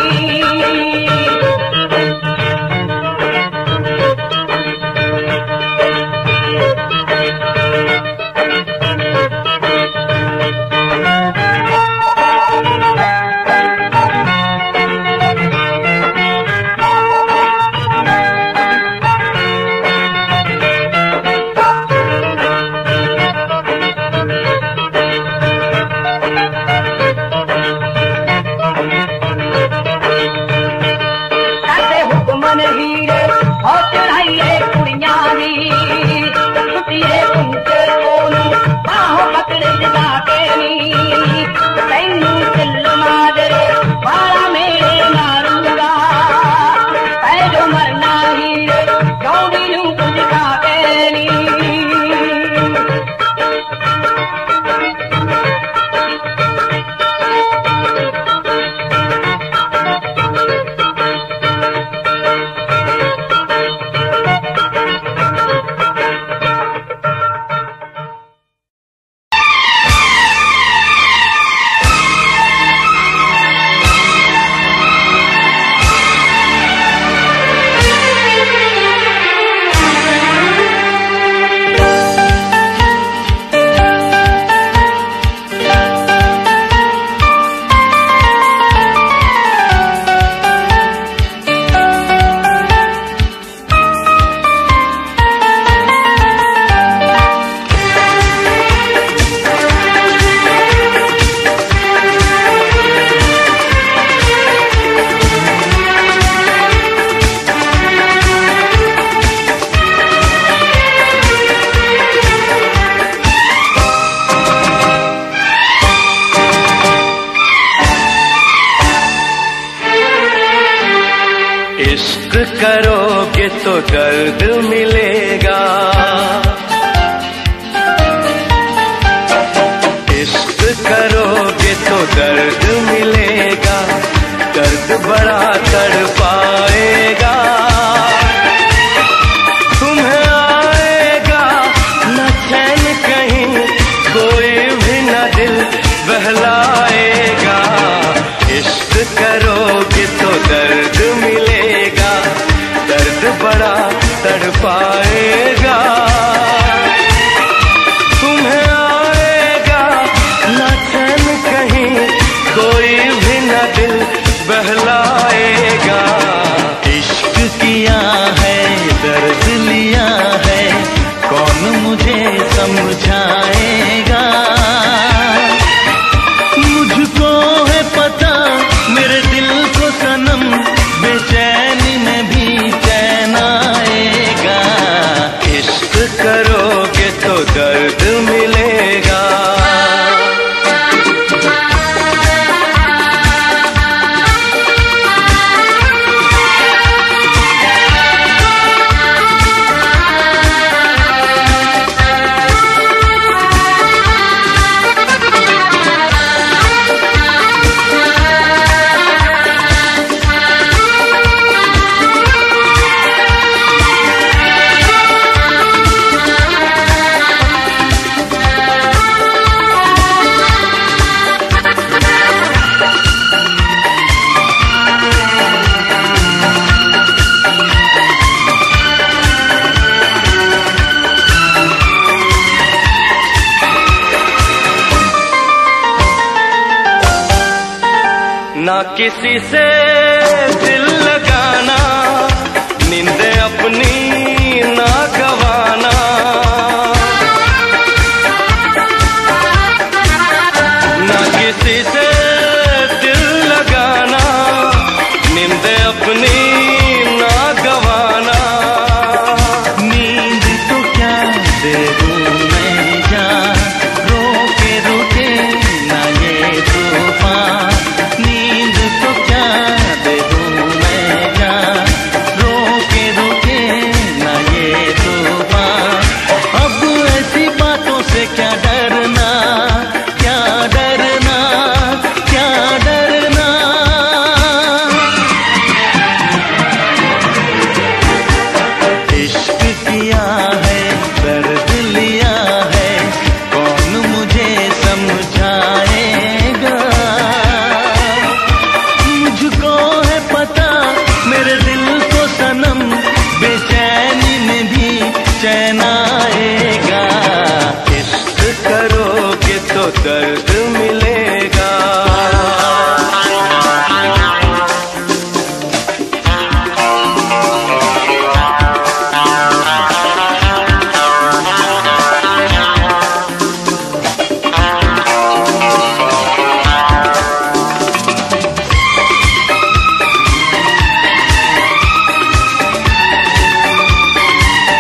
करोगे तो दर्द मिलेगा, इश्क करोगे तो दर्द मिलेगा, दर्द बड़ा तड़पाएगा। तुम्हें आएगा न चैन कहीं, कोई भी न दिल बहलाएगा। इश्क करोगे तो दर्द मिलेगा, दर्द बड़ा तड़पाएगा। तुम्हें आएगा न चैन कहीं, कोई भी न दिल बहलाएगा। इश्क किया है दर्द लिया है, कौन मुझे समझाएगा। मुझको है पता मेरे दिल को सनम, बेचैनी में भी चैन आएगा। किसी से दिल लगाना, नींदे अपनी ना गवाना। ना किसी से दिल लगाना, नींदे अपनी ना गवाना। नींद तो क्या दे दूं मैं जान, रोके रुके ना ये तूफान। नींद तो क्या दे दूं मैं जान, रोके रुके ना ये तूफान। अब ऐसी बातों से क्या डरना, क्या डरना, क्या डरना। इश्क किया है, दर्द लिया है, कौन मुझे समझाएगा। मुझको है पता मेरे दिल को सनम, बेचैनी में भी चैन आएगा। इश्क करोगे तो दर्द मिलेगा।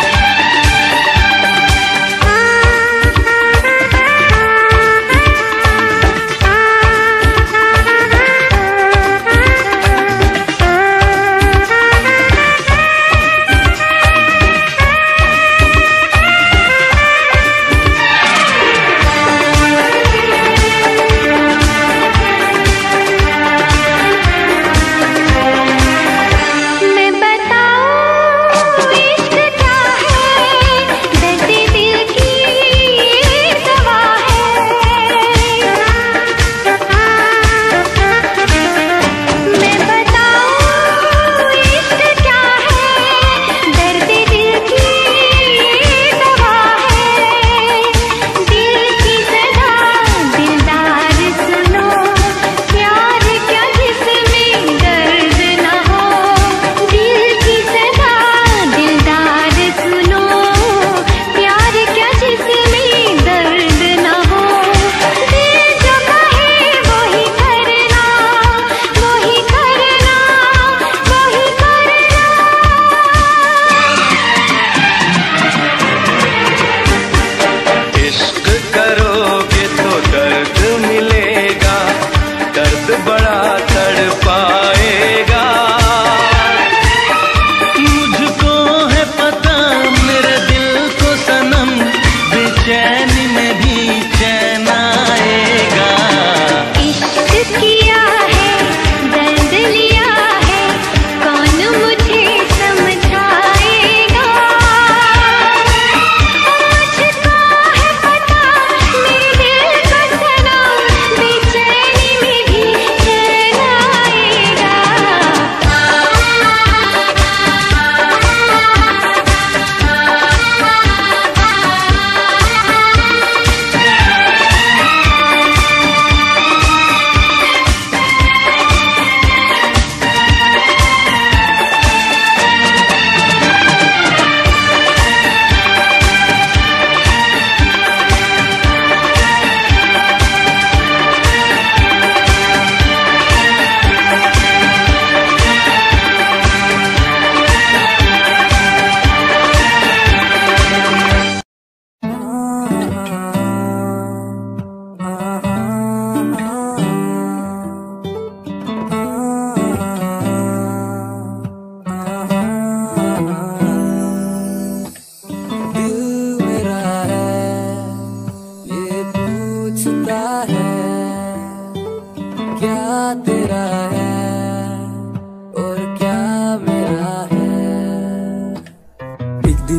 हाँ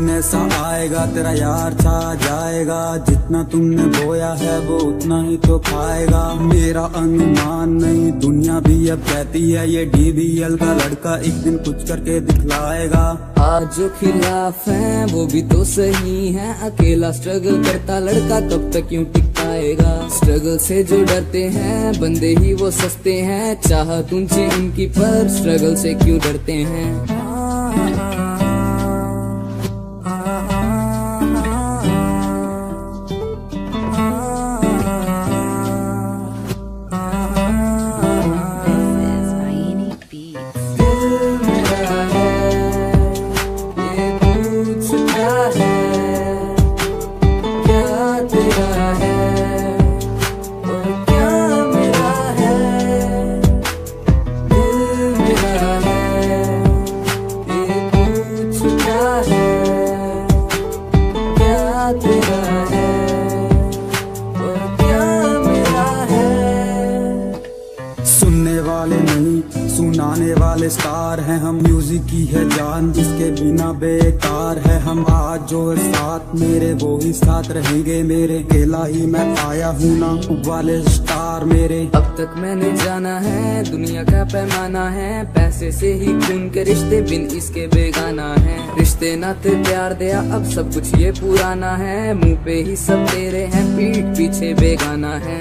दिन ऐसा आएगा तेरा यार छा जाएगा, जितना तुमने बोया है वो उतना ही तो खाएगा। मेरा अनुमान नहीं दुनिया भी अब कहती है ये डी बी एल का लड़का एक दिन कुछ करके दिखलाएगा। आज जो खिलाफ हैं वो भी तो सही है, अकेला स्ट्रगल करता लड़का कब तक क्यों टिक पाएगा। स्ट्रगल से जो डरते हैं बंदे ही वो सस्ते हैं, चाहत ऊंची उनकी पर स्ट्रगल से क्यों डरते हैं। सुनने वाले नहीं सुनाने वाले स्टार हैं हम, म्यूजिक की है जान जिसके बिना बेकार है हम। आज जो है साथ मेरे वो ही साथ रहेंगे मेरे, अकेला ही मैं आया हूँ ना वाले स्टार मेरे। अब तक मैंने जाना है दुनिया का पैमाना है, पैसे से ही खून के रिश्ते बिन इसके बेगाना है। रिश्ते नाते प्यार दिया अब सब कुछ ये पुराना है, मुंह पे ही सब तेरे हैं पीठ पीछे बेगाना है।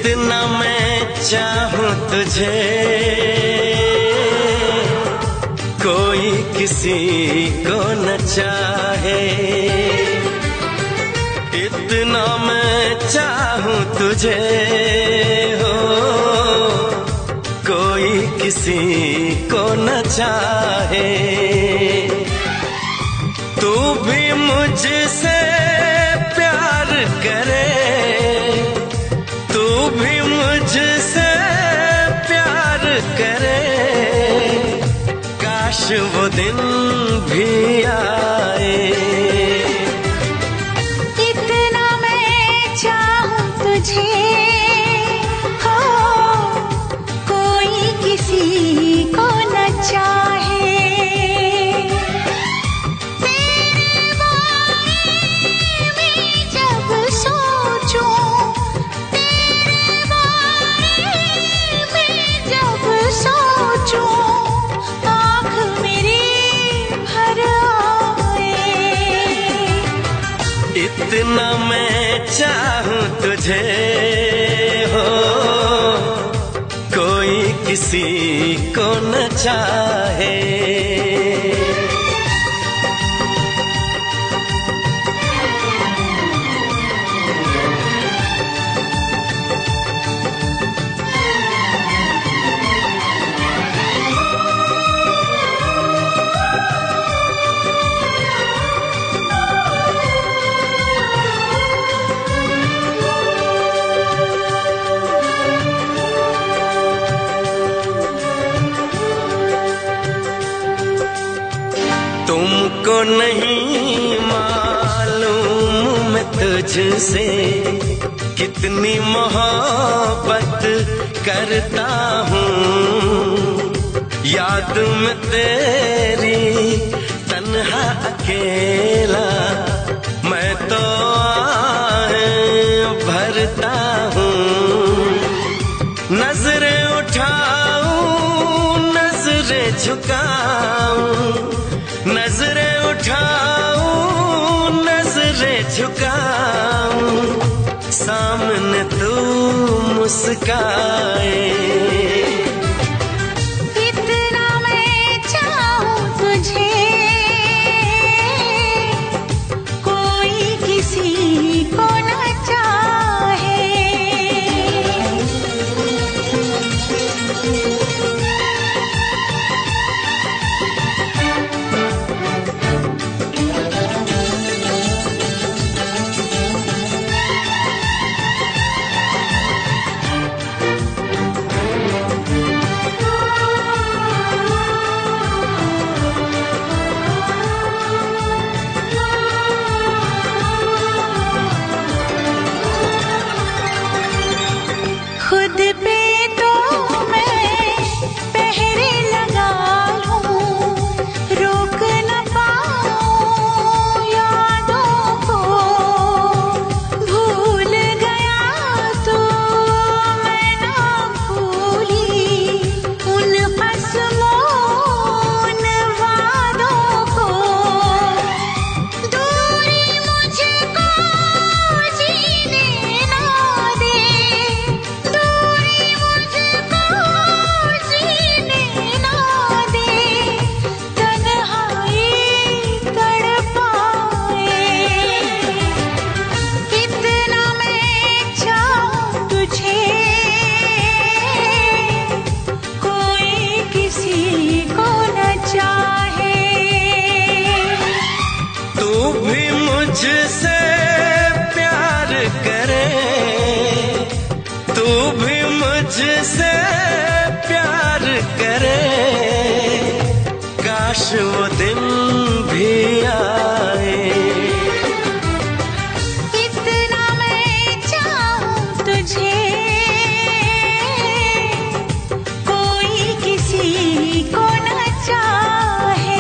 इतना मैं चाहूं तुझे कोई किसी को न चाहे, इतना मैं चाहूं तुझे हो कोई किसी को न चाहे। तू भी मुझसे प्यार करे, तू भी मुझसे प्यार करे, काश वो दिन भी आए। इतना मैं चाहूं तुझे हो कोई किसी को न चाहे। तेरे बारे में जब सोचूं, तेरे बारे में जब सोचूं, आँख मेरी भर आए। इतना मैं चाहूं तुझे हो कोई किसी को न चाहे। तुमको नहीं मालूम मैं तुझसे कितनी मोहब्बत करता हूँ। याद में तेरी तन्हा अकेला मैं तो आहें भरता हूँ। नजरें उठाऊं नजरें झुकाऊं, नजरें उठाऊं नजरें झुकाऊं, सामने तू मुस्काए। इतना मैं चाहूं तुझे कोई किसी को न चाहे। खुद पे तो मैं पहरे लगा लूं, रोक न पाऊं यादों को। भूल गया तो मैं ना भूली उन कसमों उन वादों को। दूरी मुझको जीने ना दे, दूरी मुझको जीने ना दे, तन्हाई तड़पाए। इतना मैं चाहूं तुझे कोई किसी को न चाहे। तू भी मुझसे प्यार करे, तू भी मुझसे प्यार करे, काश वो दिन भी आए। इतना मैं चाहूं तुझे कोई किसी को न चाहे।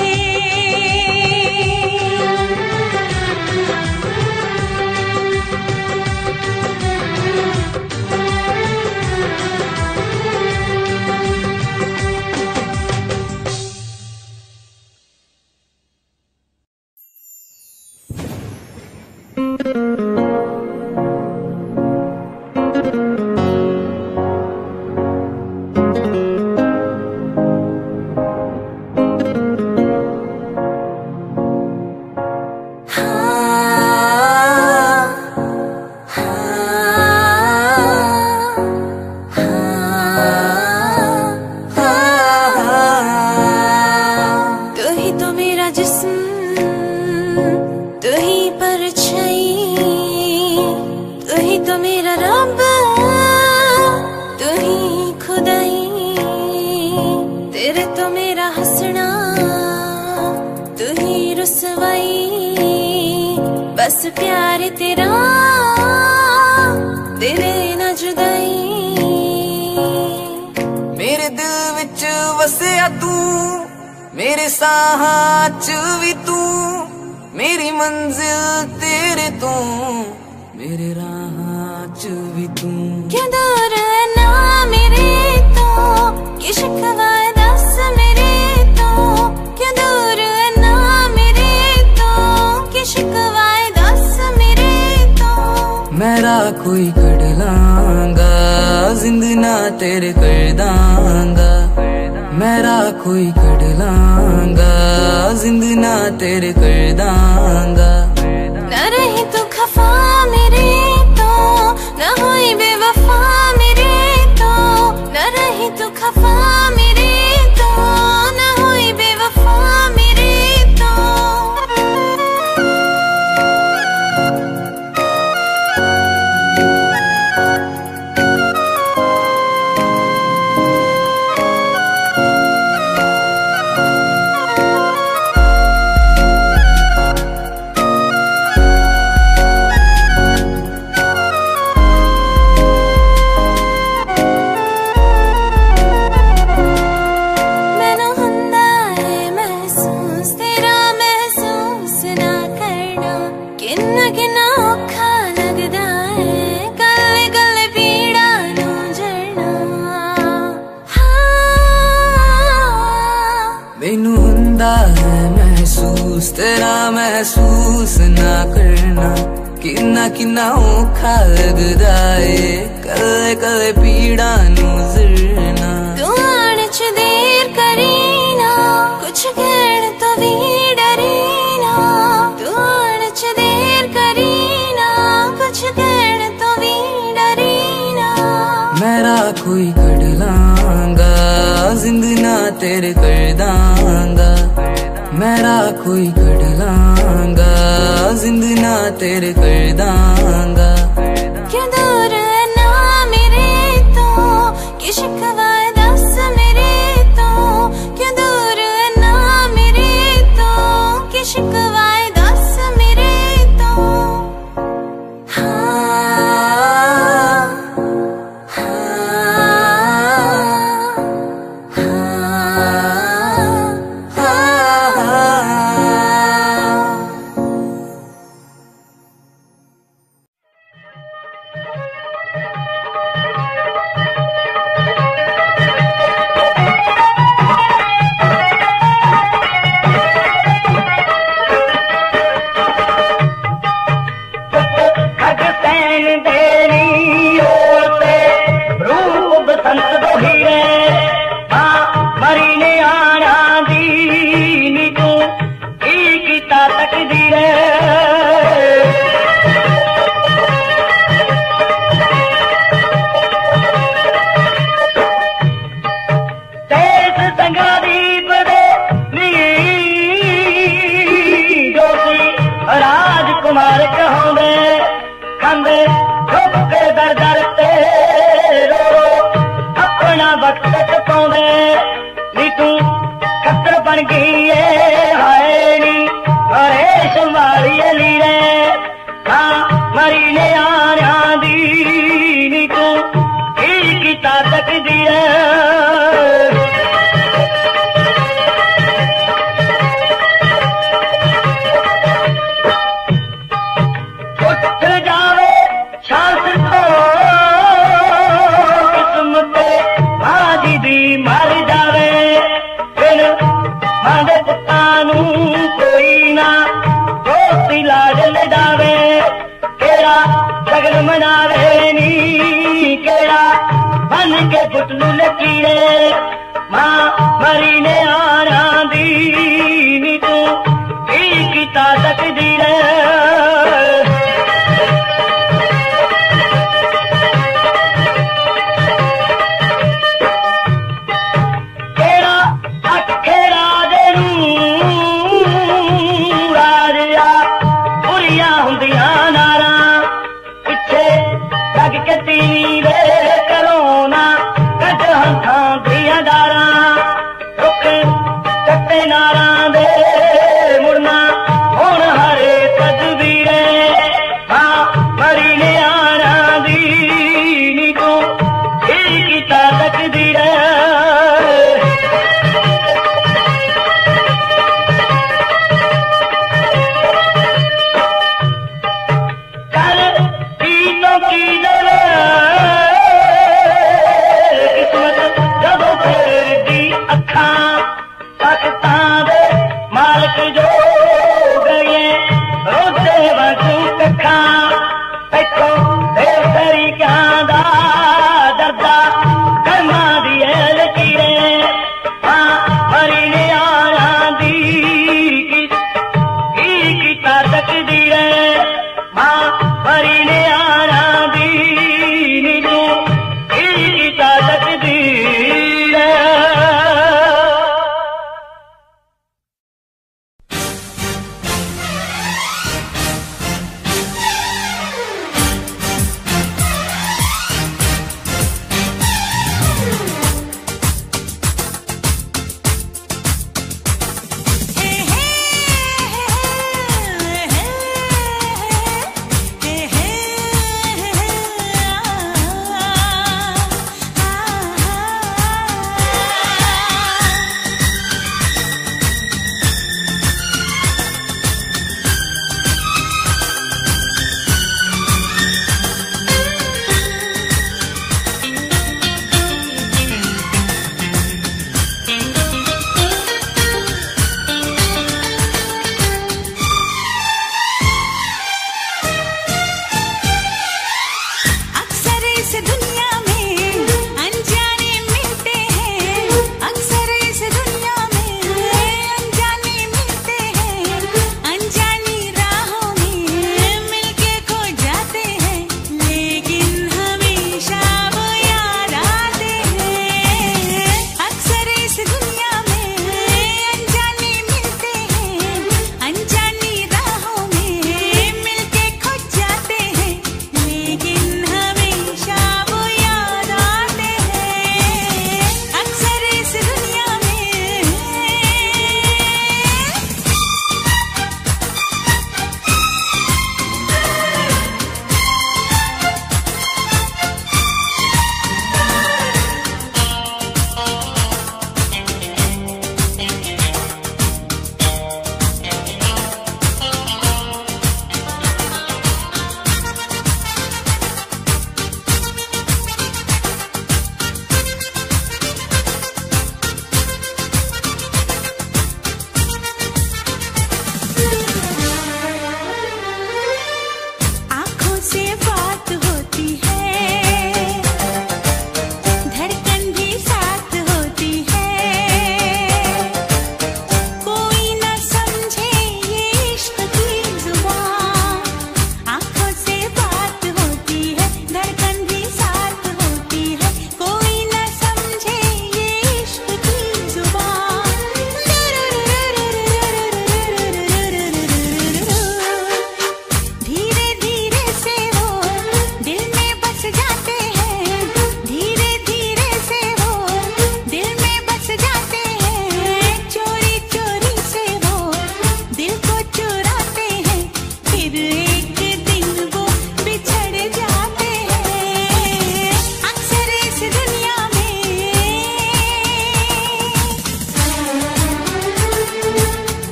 तो मेरा हंसना, तू ही रुसवाई, बस प्यार तेरा दिले न जुदाई। मेरे दिल विच वसिया तू, मेरे साहां च भी तू, मेरी मंजिल तेरे तो, मेरे राहां च भी तू। क्यों दूर है ना मेरे तो, कि शिकवा है दस मेरे तो, क्यों दूर है ना मेरे तो, कि शिकवा है दस मेरे तो। मेरा कोई कड़ लांगा, जिंद ना तेरे कर दांगा। मेरा कोई कड़ लांगा, जिंद ना तेरे कर दांगा। न रही तू खफा मेरे तो, न हुई बेवफा मेरे तो, न रही तू खफा मेरे तो, न हुई बेवफा मेरे तो। मैनू हुंदा है महसूस तेरा महसूस ना करना, किन्ना किन्ना औखा लगदा है कले कले पीड़ा नू जरना। तू आने च देर करी ना, कुछ कहण तो भी डरी ना। तू आने च देर करी ना, कुछ कहण तो भी डरी ना। मेरा कोई कड़ लांगा, जिंद ना तेरे कर दांगा। मेरा कोई कड़ लांगा, जिंद ना तेरे कर दांगा। क्यों दूर है ना मेरे तो, कि शिकवा है दस मेरे तो, क्यों दूर है ना मेरे तो, कि शिकवा है दस मेरे तो। हाँ के पुतलू लकीरे माँ मरी ने